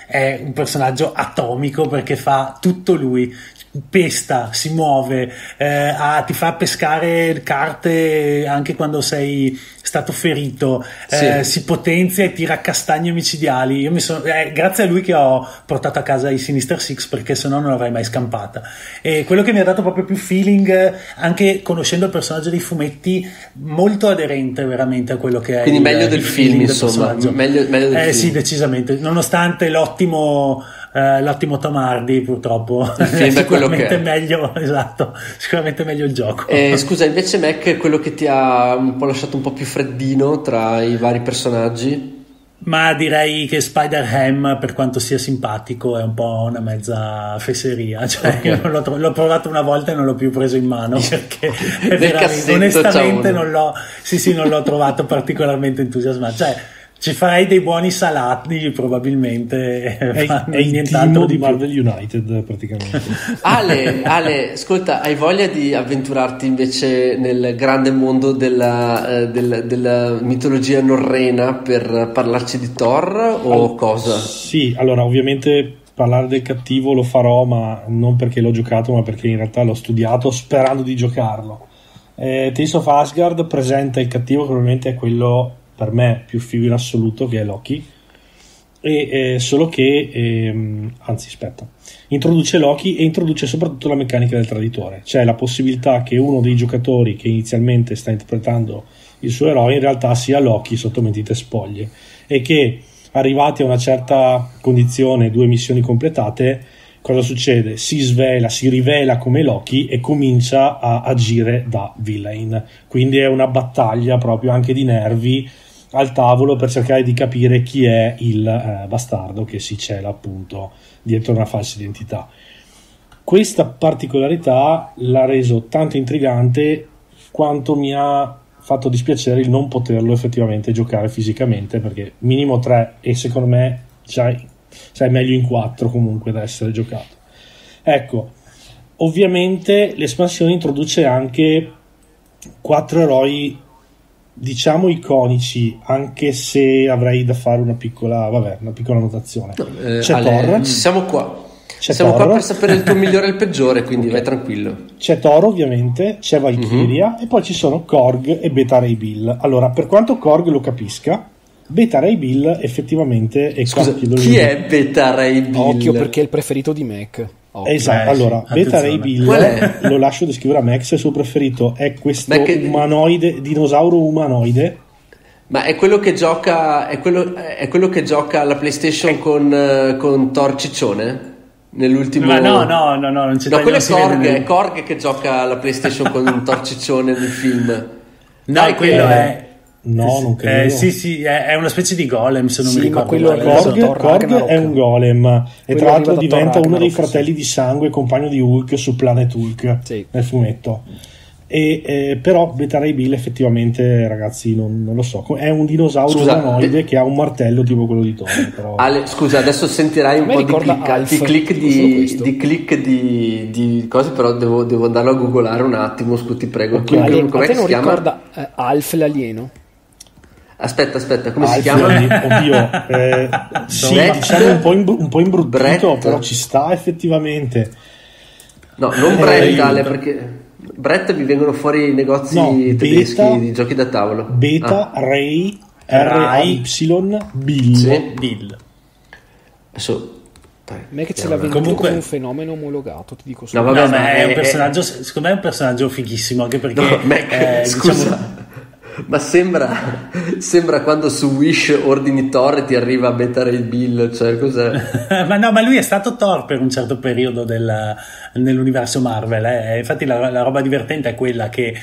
è un personaggio atomico perché fa tutto lui, pesta, si muove, eh, ah, ti fa pescare carte anche quando sei stato ferito, eh, sì. si potenzia e tira castagni omicidiali. Io mi sono, eh, grazie a lui che ho portato a casa i Sinister Six, perché sennò non l'avrei mai scampata. E quello che mi ha dato proprio più feeling, anche conoscendo il personaggio dei fumetti, molto aderente veramente a quello che è.
Quindi
il,
meglio del film,
del
insomma, meglio, meglio del
eh,
film.
Sì, decisamente, nonostante l'ottimo Uh, l'ottimo Tom Hardy, purtroppo
il film è quello che è
meglio, esatto, sicuramente meglio il gioco.
Eh, scusa, invece Mac è quello che ti ha un po' lasciato un po' più freddino tra i vari personaggi?
Ma direi che Spider-Ham, per quanto sia simpatico, è un po' una mezza fesseria, cioè okay. io non l'ho, l'ho provato una volta e non l'ho più preso in mano perché è veramente, onestamente non l'ho, sì sì non l'ho trovato particolarmente entusiasmante, cioè ci farei dei buoni salati probabilmente.
È, è il team di Marvel United praticamente.
Ale, Ale, ascolta, hai voglia di avventurarti invece nel grande mondo della, eh, della, della mitologia norrena per parlarci di Thor o
allora,
cosa?
Sì, allora ovviamente parlare del cattivo lo farò, ma non perché l'ho giocato, ma perché in realtà l'ho studiato sperando di giocarlo. eh, Tales of Asgard presenta il cattivo che probabilmente è quello per me più figo in assoluto, che è Loki, e eh, solo che ehm, anzi aspetta introduce Loki e introduce soprattutto la meccanica del traditore, cioè la possibilità che uno dei giocatori che inizialmente sta interpretando il suo eroe in realtà sia Loki sotto mentite spoglie, e che arrivati a una certa condizione, due missioni completate, cosa succede? Si svela, si rivela come Loki e comincia a agire da villain, quindi è una battaglia proprio anche di nervi al tavolo per cercare di capire chi è il eh, bastardo che si cela appunto dietro una falsa identità. Questa particolarità l'ha reso tanto intrigante quanto mi ha fatto dispiacere il non poterlo effettivamente giocare fisicamente, perché minimo tre e secondo me già cioè meglio in quattro comunque da essere giocato. Ecco, ovviamente l'espansione introduce anche quattro eroi diciamo iconici, anche se avrei da fare una piccola vabbè una piccola notazione.
No, eh,
c'è
Ale,
Thor,
siamo qua
c'è
siamo
Thor.
qua per sapere il tuo migliore e il peggiore, quindi okay. Vai tranquillo.
C'è Thor ovviamente, c'è Valkyria mm-hmm. e poi ci sono Korg e Beta Ray Bill. Allora, per quanto Korg lo capisca, Beta Ray Bill effettivamente è
Scusa, chi è Beta Ray Bill?
Occhio, perché è il preferito di Mac. Occhio.
Esatto,
eh,
allora
sì,
Beta Ray Bill lo lascio descrivere a Max, il suo preferito è questo
Mac...
umanoide, dinosauro umanoide.
Ma è quello che gioca è quello, è quello che gioca alla PlayStation con, con Thor Ciccione? Nell'ultimo...
Ma no, no, no, no, non c'è.
No, quello è Korg, nel... è Korg che gioca alla PlayStation con Thor Ciccione nel film.
No,
Dai,
quello
che...
è...
No, non credo.
Eh, sì, sì, è, è una specie di golem, se non
sì,
mi ricordo.
Ma quello
male.
Korg, Korg è un golem e
quello
tra l'altro diventa uno dei
sì.
fratelli di sangue, compagno di Hulk su Planet Hulk
sì.
nel fumetto. E, eh, però Beta Ray Bill effettivamente, ragazzi, non, non lo so, è un dinosauro umanoide be- che ha un martello tipo quello di Thor. Però...
Ale, scusa, adesso sentirai un po' di click, di click, di, di, click di, di cose, però devo, devo andarlo a googolare un attimo, scusi, ti prego.
Okay.
Come,
Ale,
com'è
a te
che
non
si chiama?
ricorda eh, Alf l'alieno?
Aspetta, aspetta, come
Alf,
si chiama?
Oddio, eh, sì,
Brett,
diciamo un po', imbr- un po' imbruttito,
Brett.
però ci sta effettivamente.
No, non Brett, Ale, perché Brett mi vengono fuori i negozi
no,
tedeschi
beta,
di giochi da tavolo.
Beta
ah.
Ray R A Y Bill.
Sì.
Bill.
Adesso
me che ce l'ha venduto
comunque...
come un fenomeno omologato, ti dico solo.
No, vabbè,
no, ma è, è un personaggio,
è...
secondo me è un personaggio fighissimo, anche perché
no, Mac,
eh,
scusa
diciamo...
ma sembra sembra quando su Wish ordini Thor e ti arriva Beta Ray Bill, cioè cos'è?
ma no, ma lui è stato Thor per un certo periodo del, nell'universo Marvel, eh. Infatti la, la roba divertente è quella che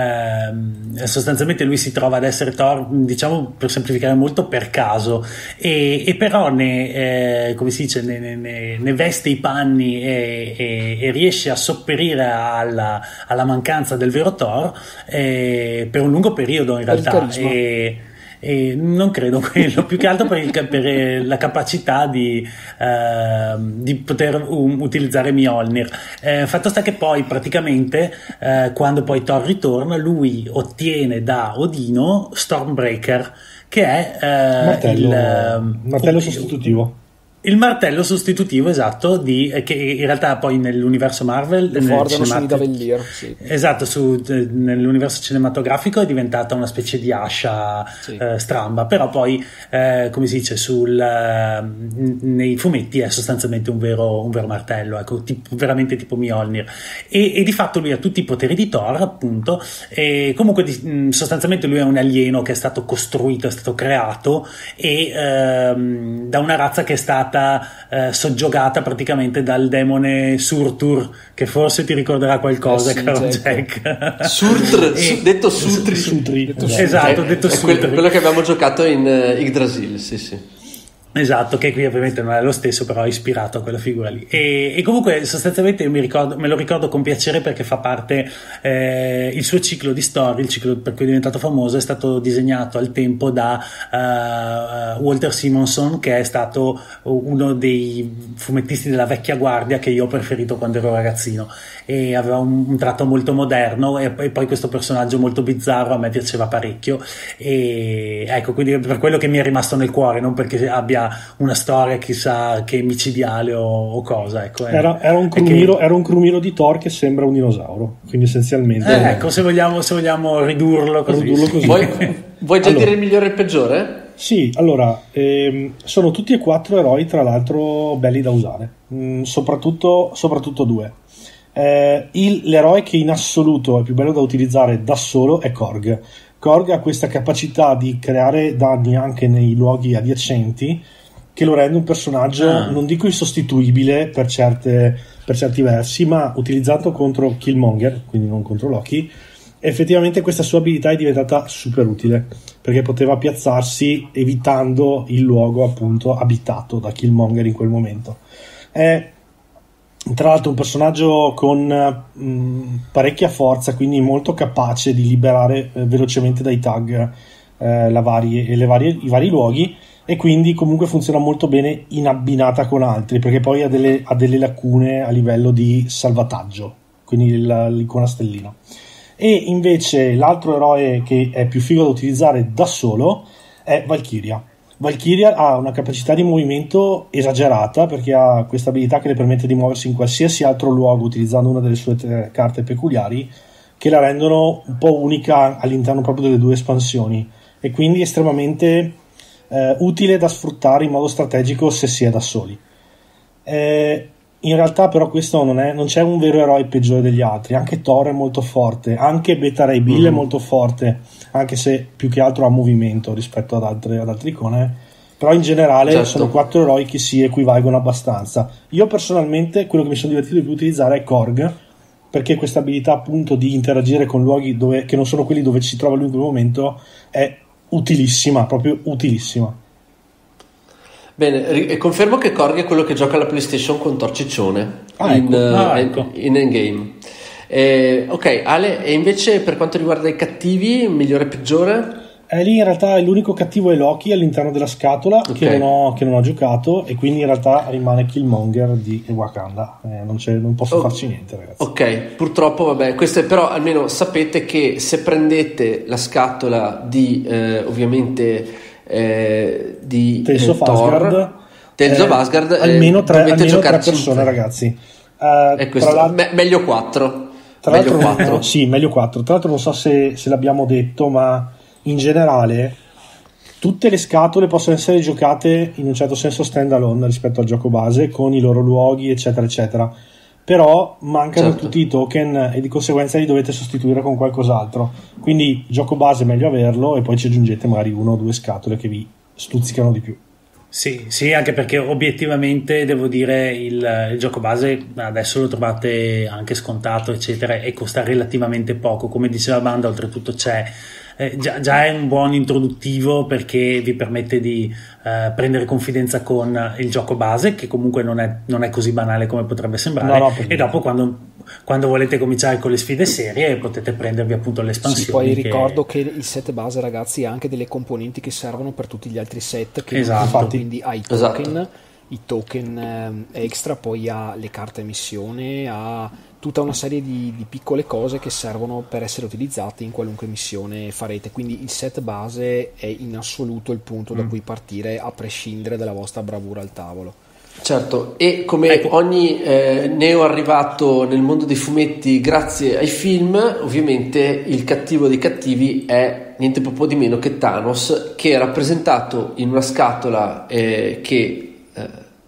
eh, sostanzialmente lui si trova ad essere Thor, diciamo per semplificare molto, per caso, e, e però ne, eh, come si dice, ne, ne, ne veste i panni e, e, e riesce a sopperire alla, alla mancanza del vero Thor eh, per un lungo periodo in realtà, e, e non credo quello, più che altro per, il, per la capacità di, uh, di poter um, utilizzare Mjolnir. Eh, fatto sta che poi praticamente uh, quando poi Thor ritorna, lui ottiene da Odino Stormbreaker, che è uh,
martello,
il uh,
martello sostitutivo.
il martello sostitutivo, esatto, di, eh, che in realtà poi nell'universo Marvel
lo forgiano su Nidavellir, sì.
Esatto, su, eh, nell'universo cinematografico è diventata una specie di ascia, sì. eh, stramba, però poi eh, come si dice sul, eh, nei fumetti è sostanzialmente un vero, un vero martello, ecco, tipo, veramente tipo Mjolnir, e, e di fatto lui ha tutti i poteri di Thor, appunto, e comunque di, sostanzialmente lui è un alieno che è stato costruito, è stato creato e ehm, da una razza che è stata Eh, soggiogata praticamente dal demone Surtur, che forse ti ricorderà qualcosa, eh sì, caro
certo. Jack. Surtr, e, detto Sutri,
Sutri. Detto esatto,
è,
detto
è
Sutri.
Quello, quello che abbiamo giocato in uh, Yggdrasil, sì sì.
Esatto, che qui ovviamente non è lo stesso, però è ispirato a quella figura lì. E, e comunque sostanzialmente mi ricordo, me lo ricordo con piacere perché fa parte, eh, il suo ciclo di storie, il ciclo per cui è diventato famoso, è stato disegnato al tempo da uh, Walter Simonson, che è stato uno dei fumettisti della vecchia guardia che io ho preferito quando ero ragazzino, e aveva un, un tratto molto moderno e, e poi questo personaggio molto bizzarro a me piaceva parecchio, e ecco, quindi per quello che mi è rimasto nel cuore, non perché abbia una storia chissà che micidiale o, o cosa, ecco, eh.
era, era, un crumiro, che... era un crumiro di Thor che sembra un dinosauro, quindi essenzialmente
eh, ecco, se vogliamo, se vogliamo ridurlo così,
ridurlo così.
Vuoi, vuoi già
allora,
dire il migliore e il peggiore?
Sì, allora ehm, sono tutti e quattro eroi, tra l'altro belli da usare, mm, soprattutto, soprattutto due. Eh, il, l'eroe che in assoluto è più bello da utilizzare da solo è Korg. Korg ha questa capacità di creare danni anche nei luoghi adiacenti, che lo rende un personaggio, ah. non dico insostituibile per, certe, per certi versi, ma utilizzato contro Killmonger, quindi non contro Loki, effettivamente questa sua abilità è diventata super utile, perché poteva piazzarsi evitando il luogo appunto abitato da Killmonger in quel momento. È tra l'altro un personaggio con mh, parecchia forza, quindi molto capace di liberare eh, velocemente dai tag eh, la varie, le varie, i vari luoghi, e quindi comunque funziona molto bene in abbinata con altri, perché poi ha delle, ha delle lacune a livello di salvataggio, quindi la, l'icona stellina. E invece l'altro eroe che è più figo da utilizzare da solo è Valkyria. Valkyria ha una capacità di movimento esagerata, perché ha questa abilità che le permette di muoversi in qualsiasi altro luogo utilizzando una delle sue tre carte peculiari, che la rendono un po' unica all'interno proprio delle due espansioni, e quindi estremamente eh, utile da sfruttare in modo strategico se si è da soli. Eh, in realtà però questo non è, non c'è un vero eroe peggiore degli altri. Anche Thor è molto forte, anche Beta Ray Bill mm. è molto forte, anche se più che altro ha movimento rispetto ad altre, ad altre icone, però in generale certo. sono quattro eroi che si equivalgono abbastanza. Io personalmente quello che mi sono divertito di più utilizzare è Korg, perché questa abilità appunto di interagire con luoghi dove, che non sono quelli dove ci si trova lui in quel momento, è utilissima, proprio utilissima.
Bene, confermo che Korg è quello che gioca alla PlayStation con Torciccione
ah,
in,
ecco.
uh,
ah,
ecco. in Endgame. Eh, ok, Ale, e invece per quanto riguarda i cattivi, migliore e peggiore?
Eh, lì in realtà l'unico cattivo è Loki all'interno della scatola, okay. che, non ho, che non ho giocato, e quindi in realtà rimane Killmonger di Wakanda. Eh, non, c'è, non posso oh, farci niente, ragazzi.
Ok, purtroppo vabbè, questo è, però almeno sapete che se prendete la scatola di eh, ovviamente eh, di
Tales
eh,
of
Thor,
Asgard,
Tales
eh,
of Asgard,
almeno tre,
dovete
almeno
giocare
tre persone, ragazzi.
Uh, e questo, tra me, meglio quattro.
Tra meglio l'altro, quattro. Sì, meglio quattro. Tra l'altro non so se, se l'abbiamo detto, ma in generale tutte le scatole possono essere giocate in un certo senso stand alone rispetto al gioco base, con i loro luoghi eccetera eccetera, però mancano certo. tutti i token e di conseguenza li dovete sostituire con qualcos'altro, quindi gioco base è meglio averlo e poi ci aggiungete magari uno o due scatole che vi stuzzicano di più.
Sì, sì, anche perché obiettivamente devo dire il, il gioco base adesso lo trovate anche scontato eccetera e costa relativamente poco, come diceva Banda, oltretutto c'è eh, già, già è un buon introduttivo perché vi permette di eh, prendere confidenza con il gioco base, che comunque non è, non è così banale come potrebbe sembrare, no, no, e dopo quando quando volete cominciare con le sfide serie potete prendervi appunto le espansioni.
Sì, poi
che...
ricordo che il set base, ragazzi, ha anche delle componenti che servono per tutti gli altri set che
esatto.
fa, quindi ha i token,
esatto.
i token eh, extra, poi ha le carte missione, ha tutta una serie di, di piccole cose che servono per essere utilizzate in qualunque missione farete, quindi il set base è in assoluto il punto mm. da cui partire a prescindere dalla vostra bravura al tavolo.
Certo, e come
ecco.
ogni eh, neo arrivato nel mondo dei fumetti grazie ai film, ovviamente il cattivo dei cattivi è niente po' di meno che Thanos, che è rappresentato in una scatola eh, che eh,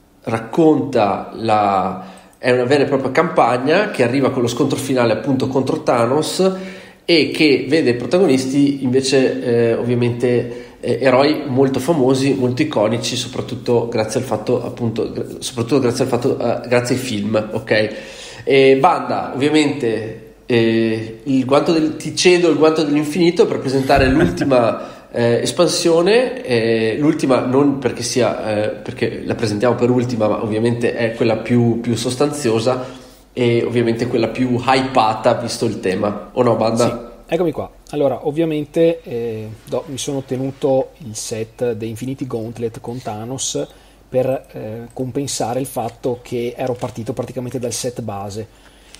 racconta la è una vera e propria campagna che arriva con lo scontro finale appunto contro Thanos e che vede i protagonisti invece eh, ovviamente eh, eroi molto famosi, molto iconici, soprattutto grazie al fatto appunto soprattutto grazie al fatto eh, grazie ai film, ok? E Banda, ovviamente eh, il guanto del, ti cedo il guanto dell'infinito per presentare l'ultima Eh, espansione, eh, l'ultima non perché sia eh, perché la presentiamo per ultima, ma ovviamente è quella più, più sostanziosa e ovviamente quella più hypata visto il tema, o no Banda?
Sì, eccomi qua. Allora, ovviamente eh, do, mi sono tenuto il set The Infinity Gauntlet con Thanos per eh, compensare il fatto che ero partito praticamente dal set base.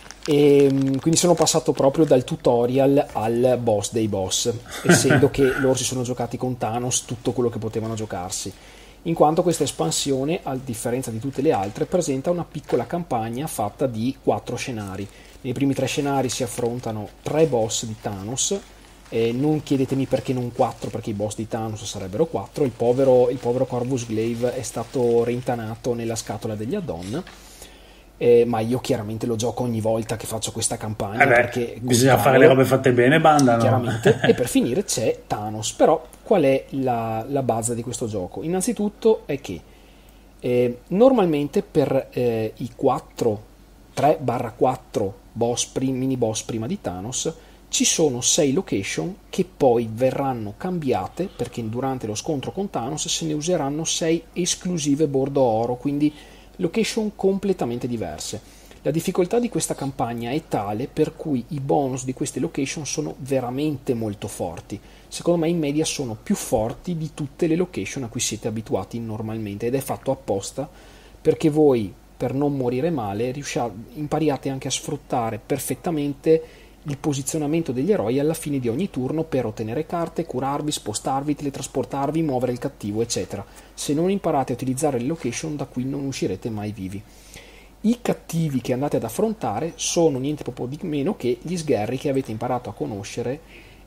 E quindi sono passato proprio dal tutorial al boss dei boss, essendo che loro si sono giocati con Thanos tutto quello che potevano giocarsi, in quanto questa espansione, a differenza di tutte le altre, presenta una piccola campagna fatta di quattro scenari. Nei primi tre scenari si affrontano tre boss di Thanos, e non chiedetemi perché non quattro, perché i boss di Thanos sarebbero quattro. Il povero, il povero Corvus Glaive è stato rintanato nella scatola degli add-on. Eh, ma io chiaramente lo gioco ogni volta che faccio questa campagna,
eh beh,
perché
bisogna fare le robe fatte bene, Banda, no?
Chiaramente. E per finire c'è Thanos. Però qual è la, la base di questo gioco? Innanzitutto è che eh, normalmente per eh, i quattro tre quattro boss, mini boss prima di Thanos ci sono sei location che poi verranno cambiate, perché durante lo scontro con Thanos se ne useranno sei esclusive bordo oro, quindi location completamente diverse. La difficoltà di questa campagna è tale per cui i bonus di queste location sono veramente molto forti. Secondo me in media sono più forti di tutte le location a cui siete abituati normalmente, ed è fatto apposta perché voi, per non morire male, riusciate, impariate anche a sfruttare perfettamente il posizionamento degli eroi alla fine di ogni turno per ottenere carte, curarvi, spostarvi, teletrasportarvi, muovere il cattivo, eccetera. Se non imparate a utilizzare le location, da qui non uscirete mai vivi. I cattivi che andate ad affrontare sono niente proprio di meno che gli sgherri che avete imparato a conoscere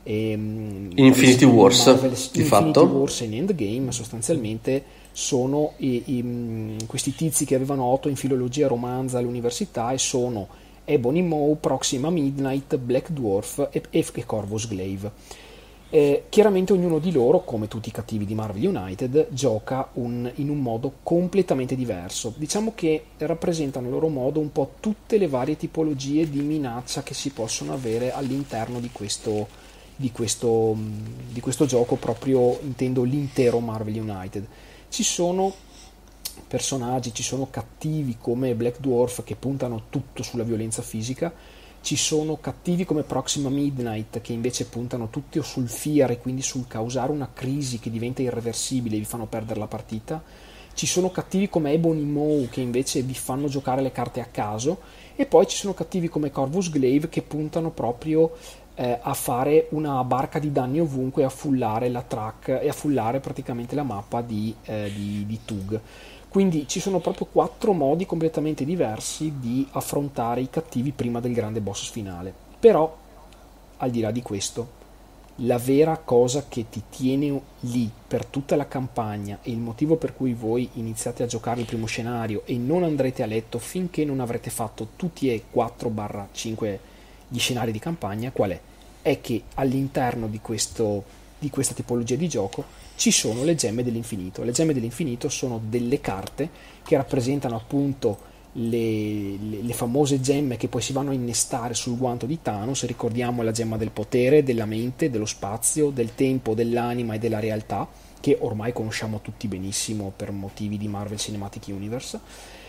ehm,
in Infinity Wars,
Marvel,
di
Infinity
fatto
Wars e in Endgame. Sostanzialmente sono i, i, questi tizi che avevano otto in filologia romanza all'università e sono Ebony Maw, Proxima Midnight, Black Dwarf e, e Corvus Glaive. Eh, chiaramente ognuno di loro, come tutti i cattivi di Marvel United, gioca un, in un modo completamente diverso. Diciamo che rappresentano a loro modo un po' tutte le varie tipologie di minaccia che si possono avere all'interno di questo, di questo, di questo gioco, proprio intendo l'intero Marvel United. Ci sono personaggi, ci sono cattivi come Black Dwarf che puntano tutto sulla violenza fisica, ci sono cattivi come Proxima Midnight che invece puntano tutti sul fear e quindi sul causare una crisi che diventa irreversibile e vi fanno perdere la partita, ci sono cattivi come Ebony Maw che invece vi fanno giocare le carte a caso, e poi ci sono cattivi come Corvus Glaive che puntano proprio eh, a fare una barca di danni ovunque, a fullare la track e a fullare praticamente la mappa di, eh, di, di Tug. Quindi ci sono proprio quattro modi completamente diversi di affrontare i cattivi prima del grande boss finale. Però, al di là di questo, la vera cosa che ti tiene lì per tutta la campagna e il motivo per cui voi iniziate a giocare il primo scenario e non andrete a letto finché non avrete fatto tutti e quattro cinque gli scenari di campagna, qual è? È che all'interno di questo, di questa tipologia di gioco ci sono le gemme dell'infinito. Le gemme dell'infinito sono delle carte che rappresentano appunto le, le, le famose gemme che poi si vanno a innestare sul guanto di Thanos. Ricordiamo la gemma del potere, della mente, dello spazio, del tempo, dell'anima e della realtà, che ormai conosciamo tutti benissimo per motivi di Marvel Cinematic Universe.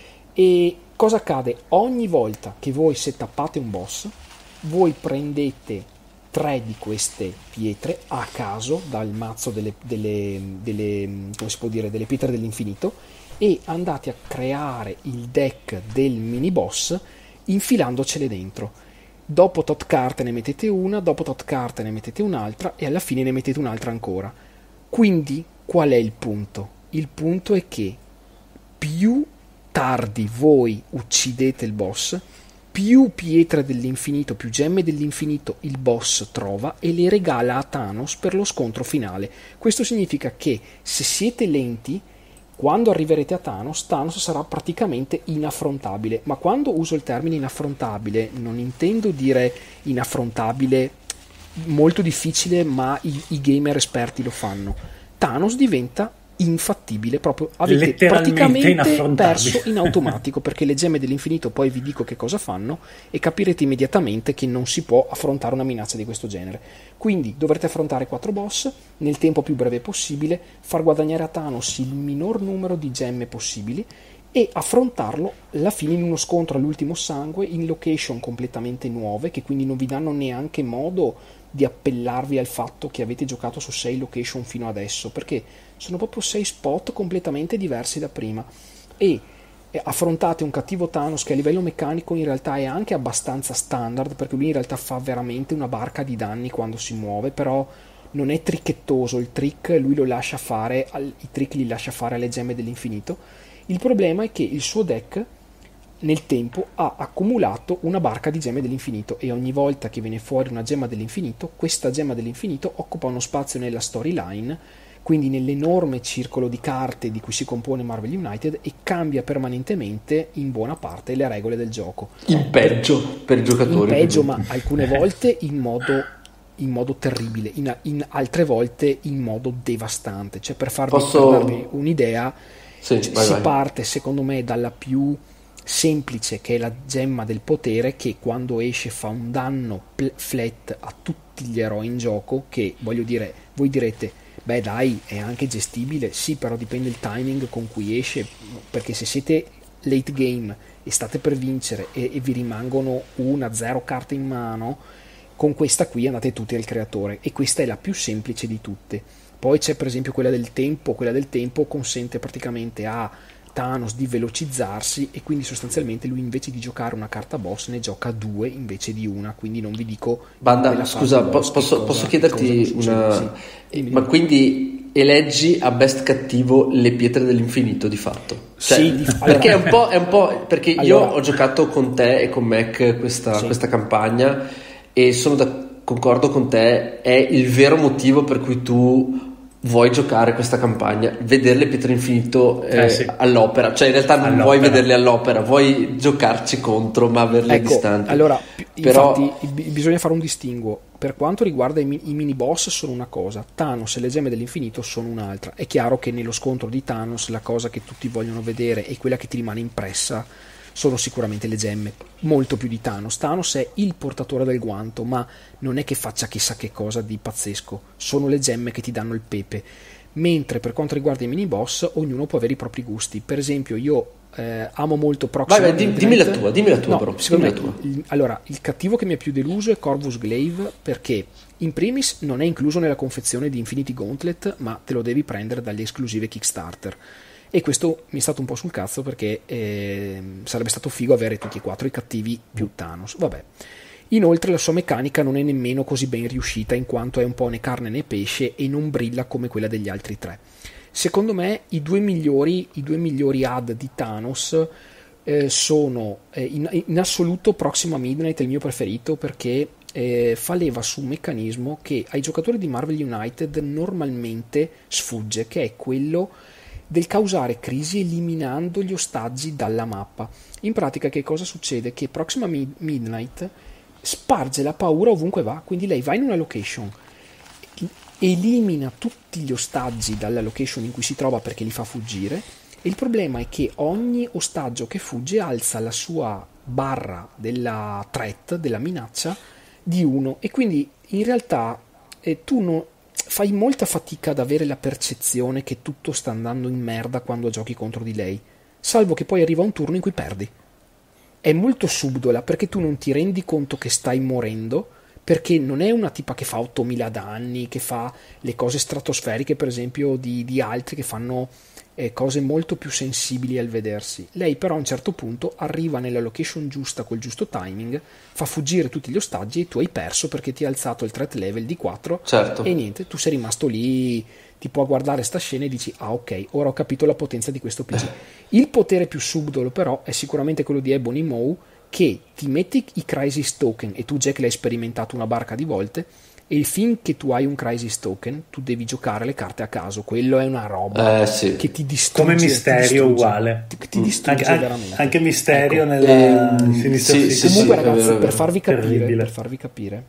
E cosa accade? Ogni volta che voi setappate un boss, voi prendete tre di queste pietre a caso dal mazzo delle, delle, delle, come si può dire, delle pietre dell'infinito, e andate a creare il deck del mini boss infilandocele dentro. Dopo tot carte ne mettete una, dopo tot carte ne mettete un'altra e alla fine ne mettete un'altra ancora. Quindi qual è il punto? Il punto è che più tardi voi uccidete il boss, più pietre dell'infinito, più gemme dell'infinito il boss trova e le regala a Thanos per lo scontro finale. Questo significa che se siete lenti, quando arriverete a Thanos, Thanos sarà praticamente inaffrontabile. Ma quando uso il termine inaffrontabile non intendo dire inaffrontabile molto difficile, ma i, i gamer esperti lo fanno. Thanos diventa infattibile, proprio avete praticamente perso in automatico, perché le gemme dell'infinito, poi vi dico che cosa fanno e capirete immediatamente che non si può affrontare una minaccia di questo genere. Quindi dovrete affrontare quattro boss nel tempo più breve possibile, far guadagnare a Thanos il minor numero di gemme possibili e affrontarlo alla fine in uno scontro all'ultimo sangue in location completamente nuove, che quindi non vi danno neanche modo di appellarvi al fatto che avete giocato su sei location fino adesso, perché sono proprio sei spot completamente diversi da prima. E affrontate un cattivo Thanos che a livello meccanico in realtà è anche abbastanza standard, perché lui in realtà fa veramente una barca di danni quando si muove, però non è trickettoso il trick, lui lo lascia fare, i trick li lascia fare alle gemme dell'infinito. Il problema è che il suo deck nel tempo ha accumulato una barca di gemme dell'infinito e ogni volta che viene fuori una gemma dell'infinito, questa gemma dell'infinito occupa uno spazio nella storyline, quindi nell'enorme circolo di carte di cui si compone Marvel United, e cambia permanentemente in buona parte le regole del gioco.
In peggio per i giocatori.
In peggio, ma alcune volte in modo, in modo terribile, in, in altre volte in modo devastante. Cioè, per farvi,
Posso...
per darvi un'idea,
sì,
c-
vai,
si
vai.
parte secondo me dalla più semplice, che è la gemma del potere, che quando esce fa un danno pl- flat a tutti gli eroi in gioco, che voglio dire, voi direte beh dai, è anche gestibile, sì, però dipende il timing con cui esce, perché se siete late game e state per vincere e, e vi rimangono una, zero carte in mano, con questa qui andate tutti al creatore, e questa è la più semplice di tutte. Poi c'è per esempio quella del tempo, quella del tempo consente praticamente a Thanos di velocizzarsi, e quindi sostanzialmente lui invece di giocare una carta boss ne gioca due invece di una, quindi non vi dico
Banda, scusa, boss, posso, cosa, posso chiederti una sì. Ma quindi eleggi a best cattivo le pietre dell'infinito di fatto? Cioè,
sì, di, allora,
perché è un po', è un po' perché
allora,
io ho giocato con te e con Mac questa, sì. questa campagna e sono da, concordo con te, è il vero motivo per cui tu vuoi giocare questa campagna, vedere le pietre infinito eh, eh, sì. all'opera, cioè in realtà non all'opera. vuoi vederle all'opera, vuoi giocarci contro ma averle
ecco,
distanti.
Allora,
però
infatti bisogna fare un distinguo. Per quanto riguarda i, i mini boss sono una cosa, Thanos e le gemme dell'infinito sono un'altra. È chiaro che nello scontro di Thanos la cosa che tutti vogliono vedere e quella che ti rimane impressa sono sicuramente le gemme, molto più di Thanos. Thanos è il portatore del guanto, ma non è che faccia chissà che cosa di pazzesco, sono le gemme che ti danno il pepe. Mentre per quanto riguarda i mini boss, ognuno può avere i propri gusti. Per esempio io eh, amo molto Proxima
Vai, vai, dimmi la tua, dimmi la tua
no,
però,
dimmi
la
me,
tua.
Il, allora, il cattivo che mi ha più deluso è Corvus Glaive, perché in primis non è incluso nella confezione di Infinity Gauntlet, ma te lo devi prendere dalle esclusive Kickstarter. E questo mi è stato un po' sul cazzo, perché eh, sarebbe stato figo avere tutti e quattro i cattivi più Thanos. Vabbè. Inoltre la sua meccanica non è nemmeno così ben riuscita, in quanto è un po' né carne né pesce e non brilla come quella degli altri tre. Secondo me i due migliori, i due migliori add di Thanos eh, sono eh, in, in assoluto Proxima Midnight, è il mio preferito, perché eh, fa leva su un meccanismo che ai giocatori di Marvel United normalmente sfugge, che è quello del causare crisi eliminando gli ostaggi dalla mappa. In pratica che cosa succede? Che Proxima Midnight sparge la paura ovunque va, quindi lei va in una location, elimina tutti gli ostaggi dalla location in cui si trova perché li fa fuggire, e il problema è che ogni ostaggio che fugge alza la sua barra della threat, della minaccia, di uno, e quindi in realtà eh, tu non fai molta fatica ad avere la percezione che tutto sta andando in merda quando giochi contro di lei, salvo che poi arriva un turno in cui perdi. È molto subdola, perché tu non ti rendi conto che stai morendo, perché non è una tipa che fa ottomila danni, che fa le cose stratosferiche per esempio di, di altri che fanno eh, cose molto più sensibili al vedersi. Lei però a un certo punto arriva nella location giusta col giusto timing, fa fuggire tutti gli ostaggi e tu hai perso perché ti ha alzato il threat level di quattro,
certo.
E niente, tu sei rimasto lì ti può guardare sta scena e dici ah ok, ora ho capito la potenza di questo P C. Il potere più subdolo però è sicuramente quello di Ebony Maw, che ti metti i Crisis Token, e tu Jack l'hai sperimentato una barca di volte, e finché tu hai un Crisis Token tu devi giocare le carte a caso. Quello è una roba
eh, sì.
che ti distrugge,
come Misterio
ti
uguale
ti, ti distrugge
anche,
veramente
anche Misterio
ecco.
nella
ehm,
sinistra
sì,
sì,
comunque
sì,
ragazzi
è vero,
per
è
farvi capire
terribile.
per farvi capire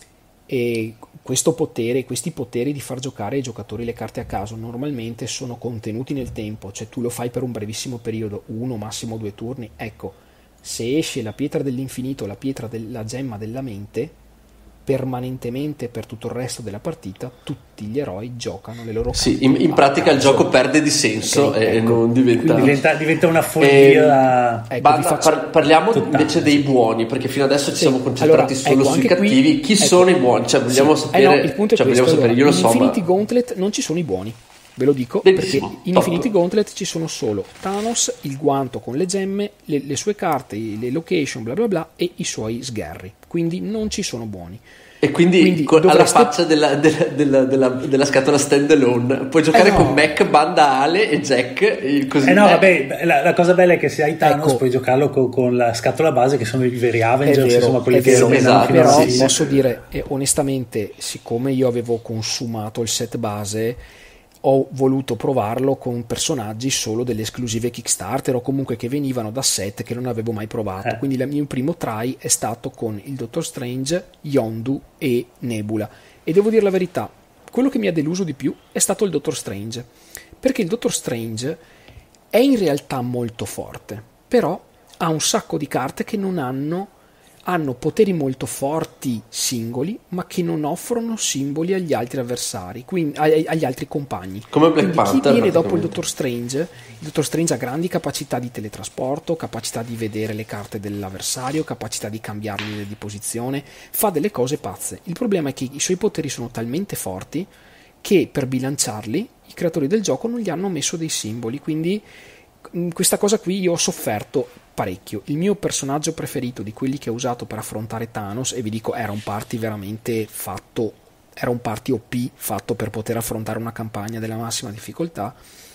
e questo potere, questi poteri di far giocare ai giocatori le carte a caso normalmente sono contenuti nel tempo, cioè tu lo fai per un brevissimo periodo, uno massimo due turni. Ecco, se esce la pietra dell'infinito, la pietra della gemma della mente, permanentemente per tutto il resto della partita tutti gli eroi giocano le loro carte.
Sì, in, in pratica il gioco perde di senso
okay,
e
ecco.
non diventa...
diventa diventa una follia.
Eh,
ecco,
banda,
faccio...
par- parliamo
Totale,
invece dei
sì.
buoni, perché fino adesso ci
Sì.
siamo concentrati
Allora,
solo
ecco,
sui
anche qui-
cattivi. Chi
ecco.
sono i buoni? Cioè vogliamo
Sì.
sapere,
Eh no, il punto è
cioè,
questo.
vogliamo sapere,
Allora,
io lo
in
so,
Infinity
ma...
Gauntlet non ci sono i buoni, ve lo dico,
Benissimo,
perché in
top.
Infinity Gauntlet ci sono solo Thanos, il guanto con le gemme, le, le sue carte, le location, bla bla bla, e i suoi sgherri, quindi non ci sono buoni.
E quindi,
Quindi
con,
dovreste...
alla faccia della, della, della, della, della scatola stand alone puoi giocare
eh no.
con Mac, Banda, Ale e Jack, e così.
Eh no, vabbè, la, la cosa bella è che se hai Thanos
Ecco.
puoi giocarlo con, con la scatola base, che sono i veri Avengers,
È vero,
insomma quelli
è
che
vero,
dominano
esatto,
fino alla
però
sì,
fine.
posso dire eh, onestamente, siccome io avevo consumato il set base, ho voluto provarlo con personaggi solo delle esclusive Kickstarter o comunque che venivano da set che non avevo mai provato.
Eh.
Quindi il mio primo try è stato con il Doctor Strange, Yondu e Nebula. E devo dire la verità, quello che mi ha deluso di più è stato il Doctor Strange, perché il Doctor Strange è in realtà molto forte, però ha un sacco di carte che non hanno hanno poteri molto forti singoli, ma che non offrono simboli agli altri avversari, quindi agli altri compagni.
Come Black
quindi
Panther,
chi viene dopo il
praticamente.
Dottor Strange, il Dottor Strange ha grandi capacità di teletrasporto, capacità di vedere le carte dell'avversario, capacità di cambiargli di posizione, fa delle cose pazze. Il problema è che i suoi poteri sono talmente forti che per bilanciarli i creatori del gioco non gli hanno messo dei simboli, quindi questa cosa qui io ho sofferto parecchio. Il mio personaggio preferito di quelli che ho usato per affrontare Thanos, e vi dico era un party veramente fatto, era un party O P fatto per poter affrontare una campagna della massima difficoltà,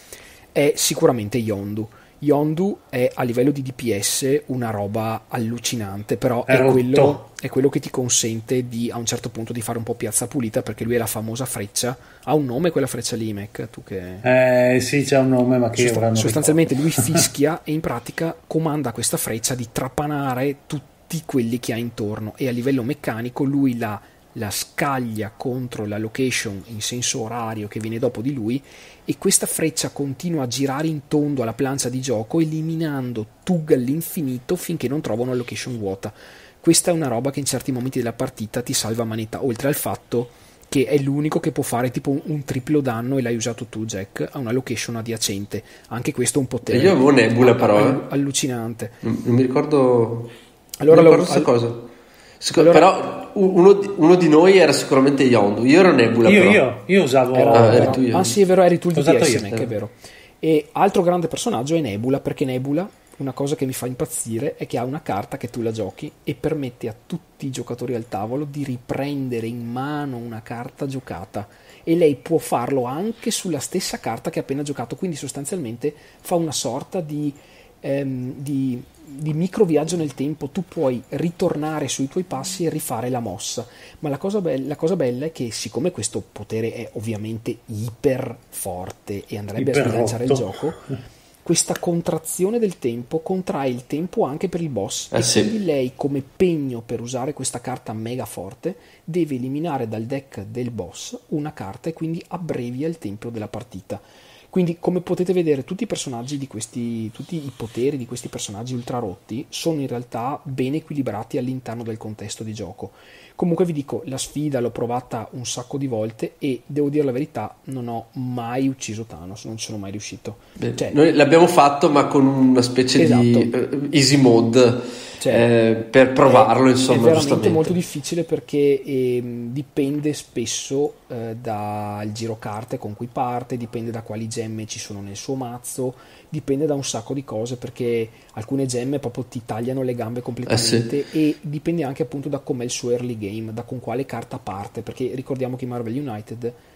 è sicuramente Yondu. Yondu è a livello di D P S una roba allucinante, però è,
È
quello, è quello che ti consente di a un certo punto di fare un po' piazza pulita, perché lui è la famosa freccia. Ha un nome quella freccia lì, Mac? Tu che...
Eh sì, c'è un nome, ma che
Sostan-
ora non
sostanzialmente
ricordo.
lui fischia e in pratica comanda questa freccia di trapanare tutti quelli che ha intorno, e a livello meccanico lui la, la scaglia contro la location in senso orario che viene dopo di lui, e questa freccia continua a girare in tondo alla plancia di gioco eliminando Tug all'infinito finché non trova una location vuota. Questa è una roba che in certi momenti della partita ti salva manetta, oltre al fatto che è l'unico che può fare tipo un, un triplo danno, e l'hai usato tu, Jack, a una location adiacente. Anche questo è un potere.
Io avevo Nebula, però, eh.
all- allucinante.
Non, non mi ricordo.
Allora
non mi
lo-
ricordo questa
all-
cosa. Sic-
allora-
però uno, di- uno di noi era sicuramente Yondu. Io ero Nebula.
Io,
però.
io, io usavo
Era-
Ah, eri
era-
tu, io.
ah sì, è vero, eri tu il
Ho usato
D P S,
io,
Mac,
eh.
è vero. E altro grande personaggio è Nebula, perché Nebula, una cosa che mi fa impazzire è che ha una carta che tu la giochi e permette a tutti i giocatori al tavolo di riprendere in mano una carta giocata, e lei può farlo anche sulla stessa carta che ha appena giocato, quindi sostanzialmente fa una sorta di, ehm, di, di micro viaggio nel tempo. Tu puoi ritornare sui tuoi passi e rifare la mossa, ma la cosa, be- la cosa bella è che siccome questo potere è ovviamente iper forte e andrebbe
Iper
a sbilanciare il
rotto.
gioco, questa contrazione del tempo contrae il tempo anche per il boss,
Eh
e
sì.
quindi lei, come pegno per usare questa carta mega forte, deve eliminare dal deck del boss una carta, e quindi abbrevia il tempo della partita. Quindi, come potete vedere, tutti i personaggi di questi, tutti i poteri di questi personaggi ultra rotti sono in realtà ben equilibrati all'interno del contesto di gioco. Comunque vi dico, la sfida l'ho provata un sacco di volte e devo dire la verità, non ho mai ucciso Thanos, non ci sono mai riuscito.
Beh,
Cioè,
noi l'abbiamo fatto, ma con una specie di
Esatto.
eh, easy mode,
Cioè,
eh, per provarlo,
è,
insomma.
è veramente
giustamente.
molto difficile, perché ehm, dipende spesso eh, dal giro carte con cui parte, dipende da quali gemme ci sono nel suo mazzo, dipende da un sacco di cose, perché alcune gemme proprio ti tagliano le gambe completamente,
Eh
e dipende anche appunto da com'è il suo early game, da con quale carta parte, perché ricordiamo che in Marvel United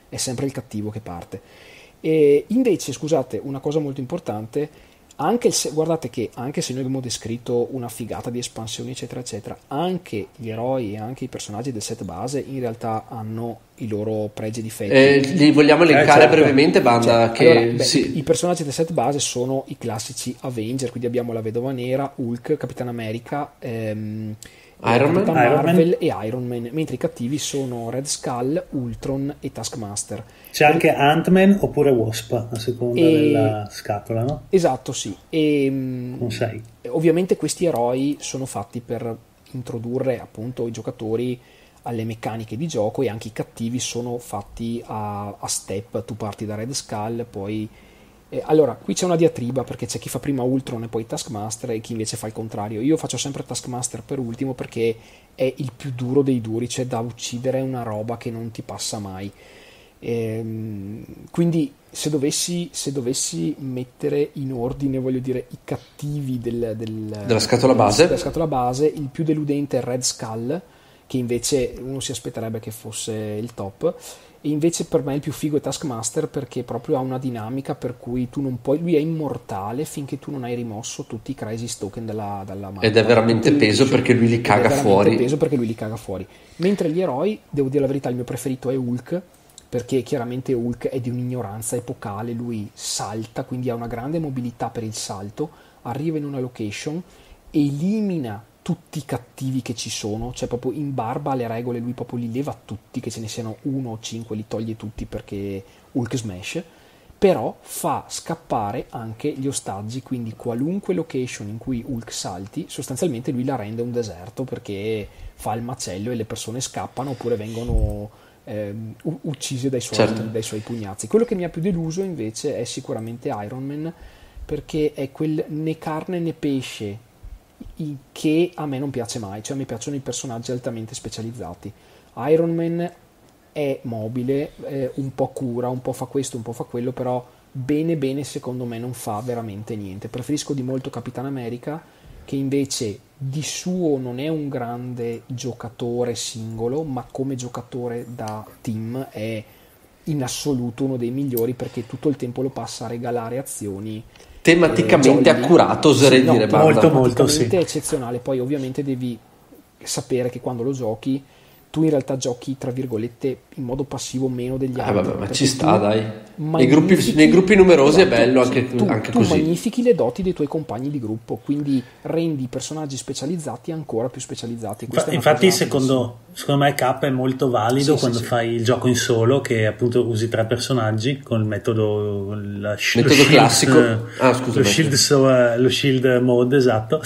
è sempre il cattivo che parte. E invece, scusate, una cosa molto importante, anche se, guardate che anche se noi abbiamo descritto una figata di espansioni eccetera eccetera, anche gli eroi e anche i personaggi del set base in realtà hanno i loro pregi e difetti.
Eh, li vogliamo elencare eh, certo. brevemente, banda?
Cioè,
che
allora, beh,
sì.
i, i personaggi del set base sono i classici Avenger, quindi abbiamo la Vedova Nera, Hulk, Capitan America, ehm,
Iron Man,
Marvel
Iron
e Iron Man, mentre i cattivi sono Red Skull, Ultron e Taskmaster.
C'è anche Ant-Man oppure Wasp a seconda e... della scatola, no?
Esatto, sì. E,
non sei.
Ovviamente questi eroi sono fatti per introdurre appunto i giocatori alle meccaniche di gioco, e anche i cattivi sono fatti a, a step. Tu parti da Red Skull, poi eh, allora qui c'è una diatriba, perché c'è chi fa prima Ultron e poi Taskmaster e chi invece fa il contrario. Io faccio sempre Taskmaster per ultimo perché è il più duro dei duri, cioè da uccidere una roba che non ti passa mai. Ehm, quindi se dovessi, se dovessi mettere in ordine, voglio dire, i cattivi del, del,
della scatola base,
della scatola base, il più deludente è Red Skull, che invece uno si aspetterebbe che fosse il top, e invece per me il più figo è Taskmaster, perché proprio ha una dinamica per cui tu non puoi, lui è immortale finché tu non hai rimosso tutti i crisis token dalla, dalla mano,
ed è veramente peso perché lui li caga fuori
peso perché lui li caga fuori mentre gli eroi, devo dire la verità, il mio preferito è Hulk, perché chiaramente Hulk è di un'ignoranza epocale, lui salta, quindi ha una grande mobilità per il salto, arriva in una location, elimina tutti i cattivi che ci sono, cioè proprio in barba alle regole lui proprio li leva tutti, che ce ne siano uno o cinque li toglie tutti perché Hulk smash, però fa scappare anche gli ostaggi, quindi qualunque location in cui Hulk salti sostanzialmente lui la rende un deserto, perché fa il macello e le persone scappano oppure vengono eh, uccise dai suoi, certo. dai suoi pugnazzi. Quello che mi ha più deluso invece è sicuramente Iron Man, perché è quel né carne né pesce che a me non piace mai, cioè mi piacciono i personaggi altamente specializzati. Iron Man è mobile, eh, un po' cura, un po' fa questo, un po' fa quello, però bene bene secondo me non fa veramente niente. Preferisco di molto Capitan America, che invece di suo non è un grande giocatore singolo, ma come giocatore da team è in assoluto uno dei migliori, perché tutto il tempo lo passa a regalare azioni
tematicamente eh, accurato, oserei
sì,
dire,
no,
molto molto sì.
È eccezionale. Poi ovviamente devi sapere che quando lo giochi tu in realtà giochi tra virgolette in modo passivo meno degli altri.
Ah, vabbè, ma ci sta, dai. Nei gruppi, nei gruppi numerosi
esatto,
è bello anche,
tu,
anche
tu
così.
Tu magnifichi le doti dei tuoi compagni di gruppo, quindi rendi i personaggi specializzati ancora più specializzati.
Questa infatti secondo, secondo me K è molto valido sì, quando sì, fai sì. il gioco in solo, che appunto usi tre personaggi con il metodo, la,
metodo
shield,
classico,
ah, scusa, lo, shield, so, lo shield mode, esatto,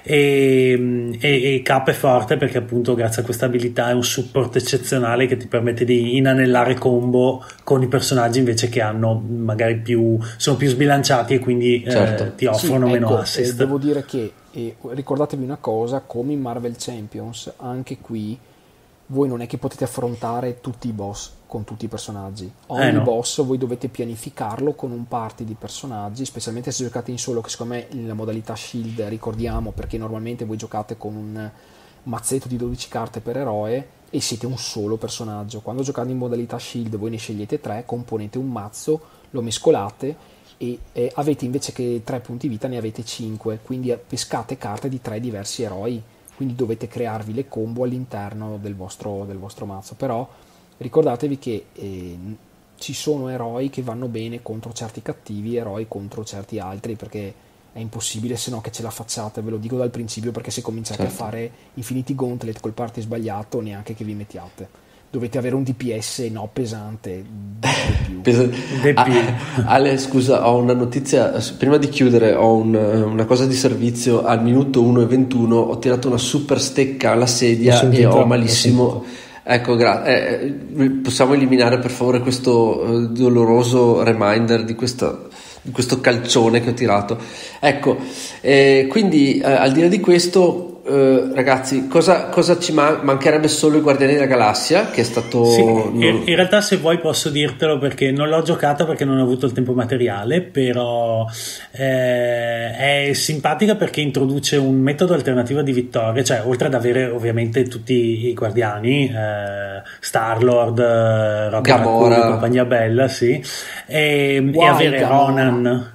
e, e, e K è forte perché appunto grazie a questa abilità è un support eccezionale che ti permette di inanellare combo con i personaggi invece che hanno magari più, sono più sbilanciati e quindi certo. eh, ti offrono
sì,
meno
ecco,
assist.
Eh, devo dire che eh, ricordatevi una cosa, come in Marvel Champions, anche qui voi non è che potete affrontare tutti i boss con tutti i personaggi. Ogni
eh no.
boss voi dovete pianificarlo con un party di personaggi, specialmente se giocate in solo, che secondo me la modalità Shield ricordiamo, perché normalmente voi giocate con un mazzetto di dodici carte per eroe e siete un solo personaggio. Quando giocate in modalità Shield voi ne scegliete tre, componete un mazzo, lo mescolate e eh, avete invece che tre punti vita ne avete cinque, quindi pescate carte di tre diversi eroi, quindi dovete crearvi le combo all'interno del vostro, del vostro mazzo. Però ricordatevi che eh, ci sono eroi che vanno bene contro certi cattivi, eroi contro certi altri, perché è impossibile se no che ce la facciate, ve lo dico dal principio, perché se cominciate certo. a fare infiniti gauntlet col party sbagliato, neanche che vi mettiate, dovete avere un D P S no pesante di più.
Pesa- ah, Ale, scusa, ho una notizia prima di chiudere, ho un, una cosa di servizio. Al minuto uno e ventuno ho tirato una super stecca alla sedia ho e ho malissimo. Ecco, gra- eh, possiamo eliminare per favore questo eh, doloroso reminder di questa di questo calcione che ho tirato. Ecco, eh, quindi eh, al di là di questo eh, ragazzi, cosa, cosa ci man- mancherebbe solo i Guardiani della Galassia, che è stato...
Sì,
non...
in, in realtà se vuoi posso dirtelo, perché non l'ho giocata perché non ho avuto il tempo materiale, però eh, è simpatica perché introduce un metodo alternativo di vittoria, cioè oltre ad avere ovviamente tutti i Guardiani, eh, Star-Lord, Rocket Raccoon e compagnia bella, sì, e, e avere Ronan...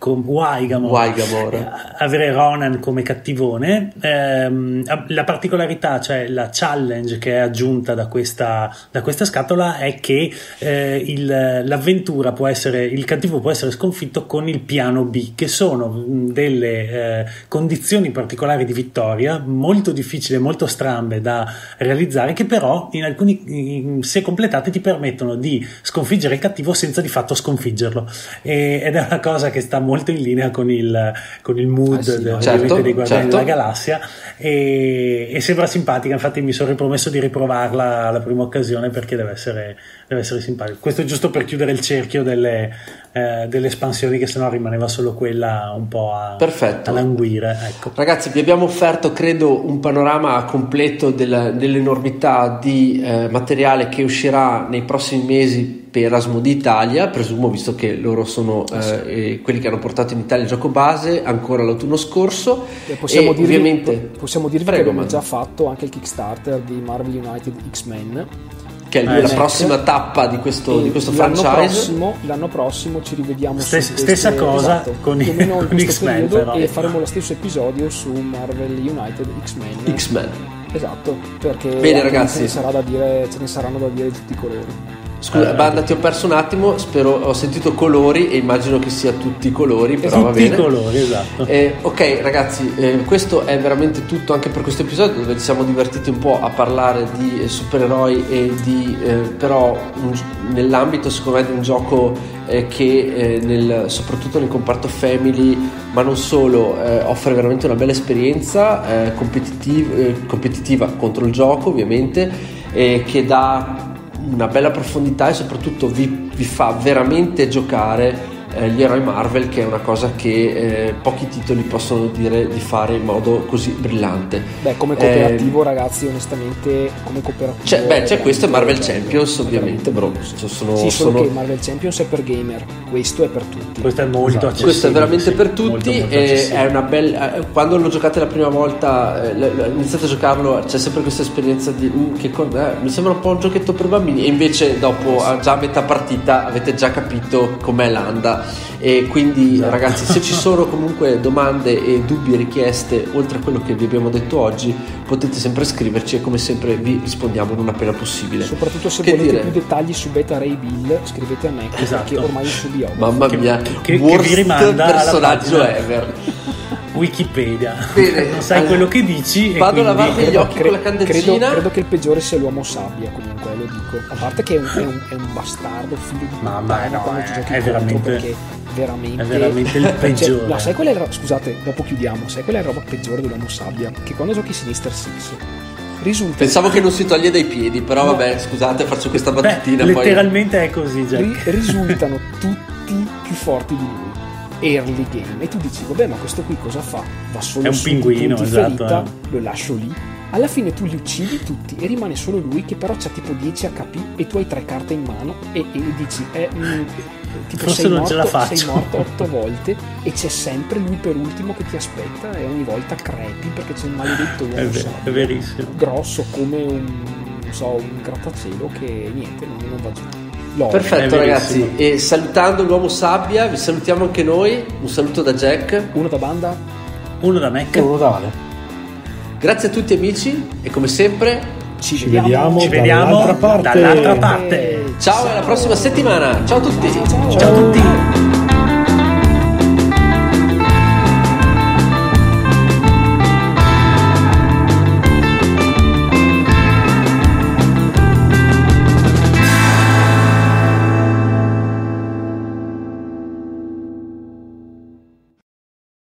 Waigamore, avere Ronan come cattivone. Ehm, la particolarità, cioè la challenge che è aggiunta da questa, da questa scatola, è che eh, il, l'avventura può essere, il cattivo può essere sconfitto con il piano B, che sono delle eh, condizioni particolari di vittoria molto difficili, molto strambe da realizzare, che però in alcuni, in, se completate, ti permettono di sconfiggere il cattivo senza di fatto sconfiggerlo, e, ed è una cosa che sta molto in linea con il, con il mood
ah, sì,
del,
certo,
dei Guardiani
certo.
della Galassia, e, e sembra simpatica. Infatti mi sono ripromesso di riprovarla alla prima occasione, perché deve essere, deve essere simpatica. Questo è giusto per chiudere il cerchio delle, eh, delle espansioni, che sennò rimaneva solo quella un po' a, a languire, ecco.
Ragazzi, vi abbiamo offerto, credo, un panorama completo della, dell'enormità di eh, materiale che uscirà nei prossimi mesi per Asmodee Italia, presumo, visto che loro sono eh, quelli che hanno portato in Italia il gioco base ancora l'autunno scorso.
E possiamo
e
dirvi,
ovviamente
possiamo dirvi
prego,
che abbiamo
man.
già fatto anche il Kickstarter di Marvel United X-Men,
che è eh, la prossima tappa di questo, di questo
l'anno
franchise.
Prossimo, l'anno prossimo ci rivediamo
Stes,
su
stessa
queste,
cosa
esatto,
con,
più o meno in
con
questo
X-Men,
periodo,
però.
e faremo lo stesso episodio su Marvel United X-Men.
X-Men.
Esatto, perché
bene, ragazzi,
ce ne sarà da dire, ce ne saranno da dire di tutti i colori.
Scusa, Banda, ti ho perso un attimo, spero, ho sentito colori e immagino che sia tutti i colori, però
tutti
va bene.
i colori, esatto.
Eh, ok ragazzi, eh, questo è veramente tutto anche per questo episodio, dove ci siamo divertiti un po' a parlare di eh, supereroi e di eh, però un, nell'ambito secondo me di un gioco eh, che eh, nel, soprattutto nel comparto family, ma non solo, eh, offre veramente una bella esperienza eh, competitiva, eh, competitiva contro il gioco, ovviamente, eh, che dà una bella profondità e soprattutto vi, vi fa veramente giocare eh, gli eroi Marvel, che è una cosa che eh, pochi titoli possono dire di fare in modo così brillante.
Beh, come cooperativo, eh, ragazzi, onestamente, come cooperativo,
c'è, beh, c'è questo è Marvel Champions, ovviamente, bro. Sono,
sì, solo
sono...
che Marvel Champions è per gamer, questo è per tutti.
Questo è molto
esatto. Questo è veramente sì, per tutti, molto, molto e è una bella. Quando lo giocate la prima volta, eh, iniziate a giocarlo, c'è sempre questa esperienza di uh, che eh, mi sembra un po' un giochetto per bambini, e invece dopo a già a metà partita avete già capito com'è l'anda. E quindi no. ragazzi, se ci sono comunque domande e dubbi, richieste oltre a quello che vi abbiamo detto oggi, potete sempre scriverci e come sempre vi rispondiamo non appena possibile.
Soprattutto se
che
volete
dire?
più dettagli su Beta Ray Bill, scrivete a me,
esatto.
perché ormai il suo biografo.
Mamma mia,
che, che,
worst
che vi rimanda
personaggio
alla
ever.
Wikipedia.
Bene,
non sai
allora,
quello che dici,
vado
e
a lavarmi gli occhi
cre-
con la candeggina.
Credo, credo che il peggiore sia l'uomo sabbia, comunque, lo dico. A parte che è un, è un, è un bastardo, figlio di
mamma, no,
quando
è,
ci giochi
è veramente,
perché veramente,
è veramente il peggiore.
Cioè, no, sai qual è il, scusate, dopo chiudiamo. Sai qual è la roba peggiore dell'uomo sabbia? Che quando giochi Sinister Six risulta.
Pensavo che non si toglie dai piedi, però no. Vabbè, scusate, faccio questa battutina.
Beh,
poi
letteralmente è così, Jack.
Risultano tutti più forti di lui. Early game, e tu dici vabbè, ma questo qui cosa fa? Va solo
è un
su
pinguino,
punti
esatto,
ferita,
eh.
lo lascio lì. Alla fine tu li uccidi tutti e rimane solo lui, che però c'ha tipo dieci acca pi e tu hai tre carte in mano e, e dici eh, mh, tipo
forse
sei
non
morto,
ce la faccio.
sei morto otto volte e c'è sempre lui per ultimo che ti aspetta, e ogni volta crepi perché c'è un maledetto uomo
è, ver- è verissimo,
grosso come un, non so, un grattacielo che niente, non, non va giù. Loro.
Perfetto ragazzi, e salutando l'uomo sabbia vi salutiamo anche noi, un saluto da Jack,
uno da Banda,
uno da Mac,
uno da Ale.
Grazie a tutti amici e come sempre
ci,
ci vediamo,
ci vediamo
dall'altra parte.
dall'altra parte.
Ciao e alla prossima settimana, ciao a tutti.
Ciao, ciao.
Ciao a tutti.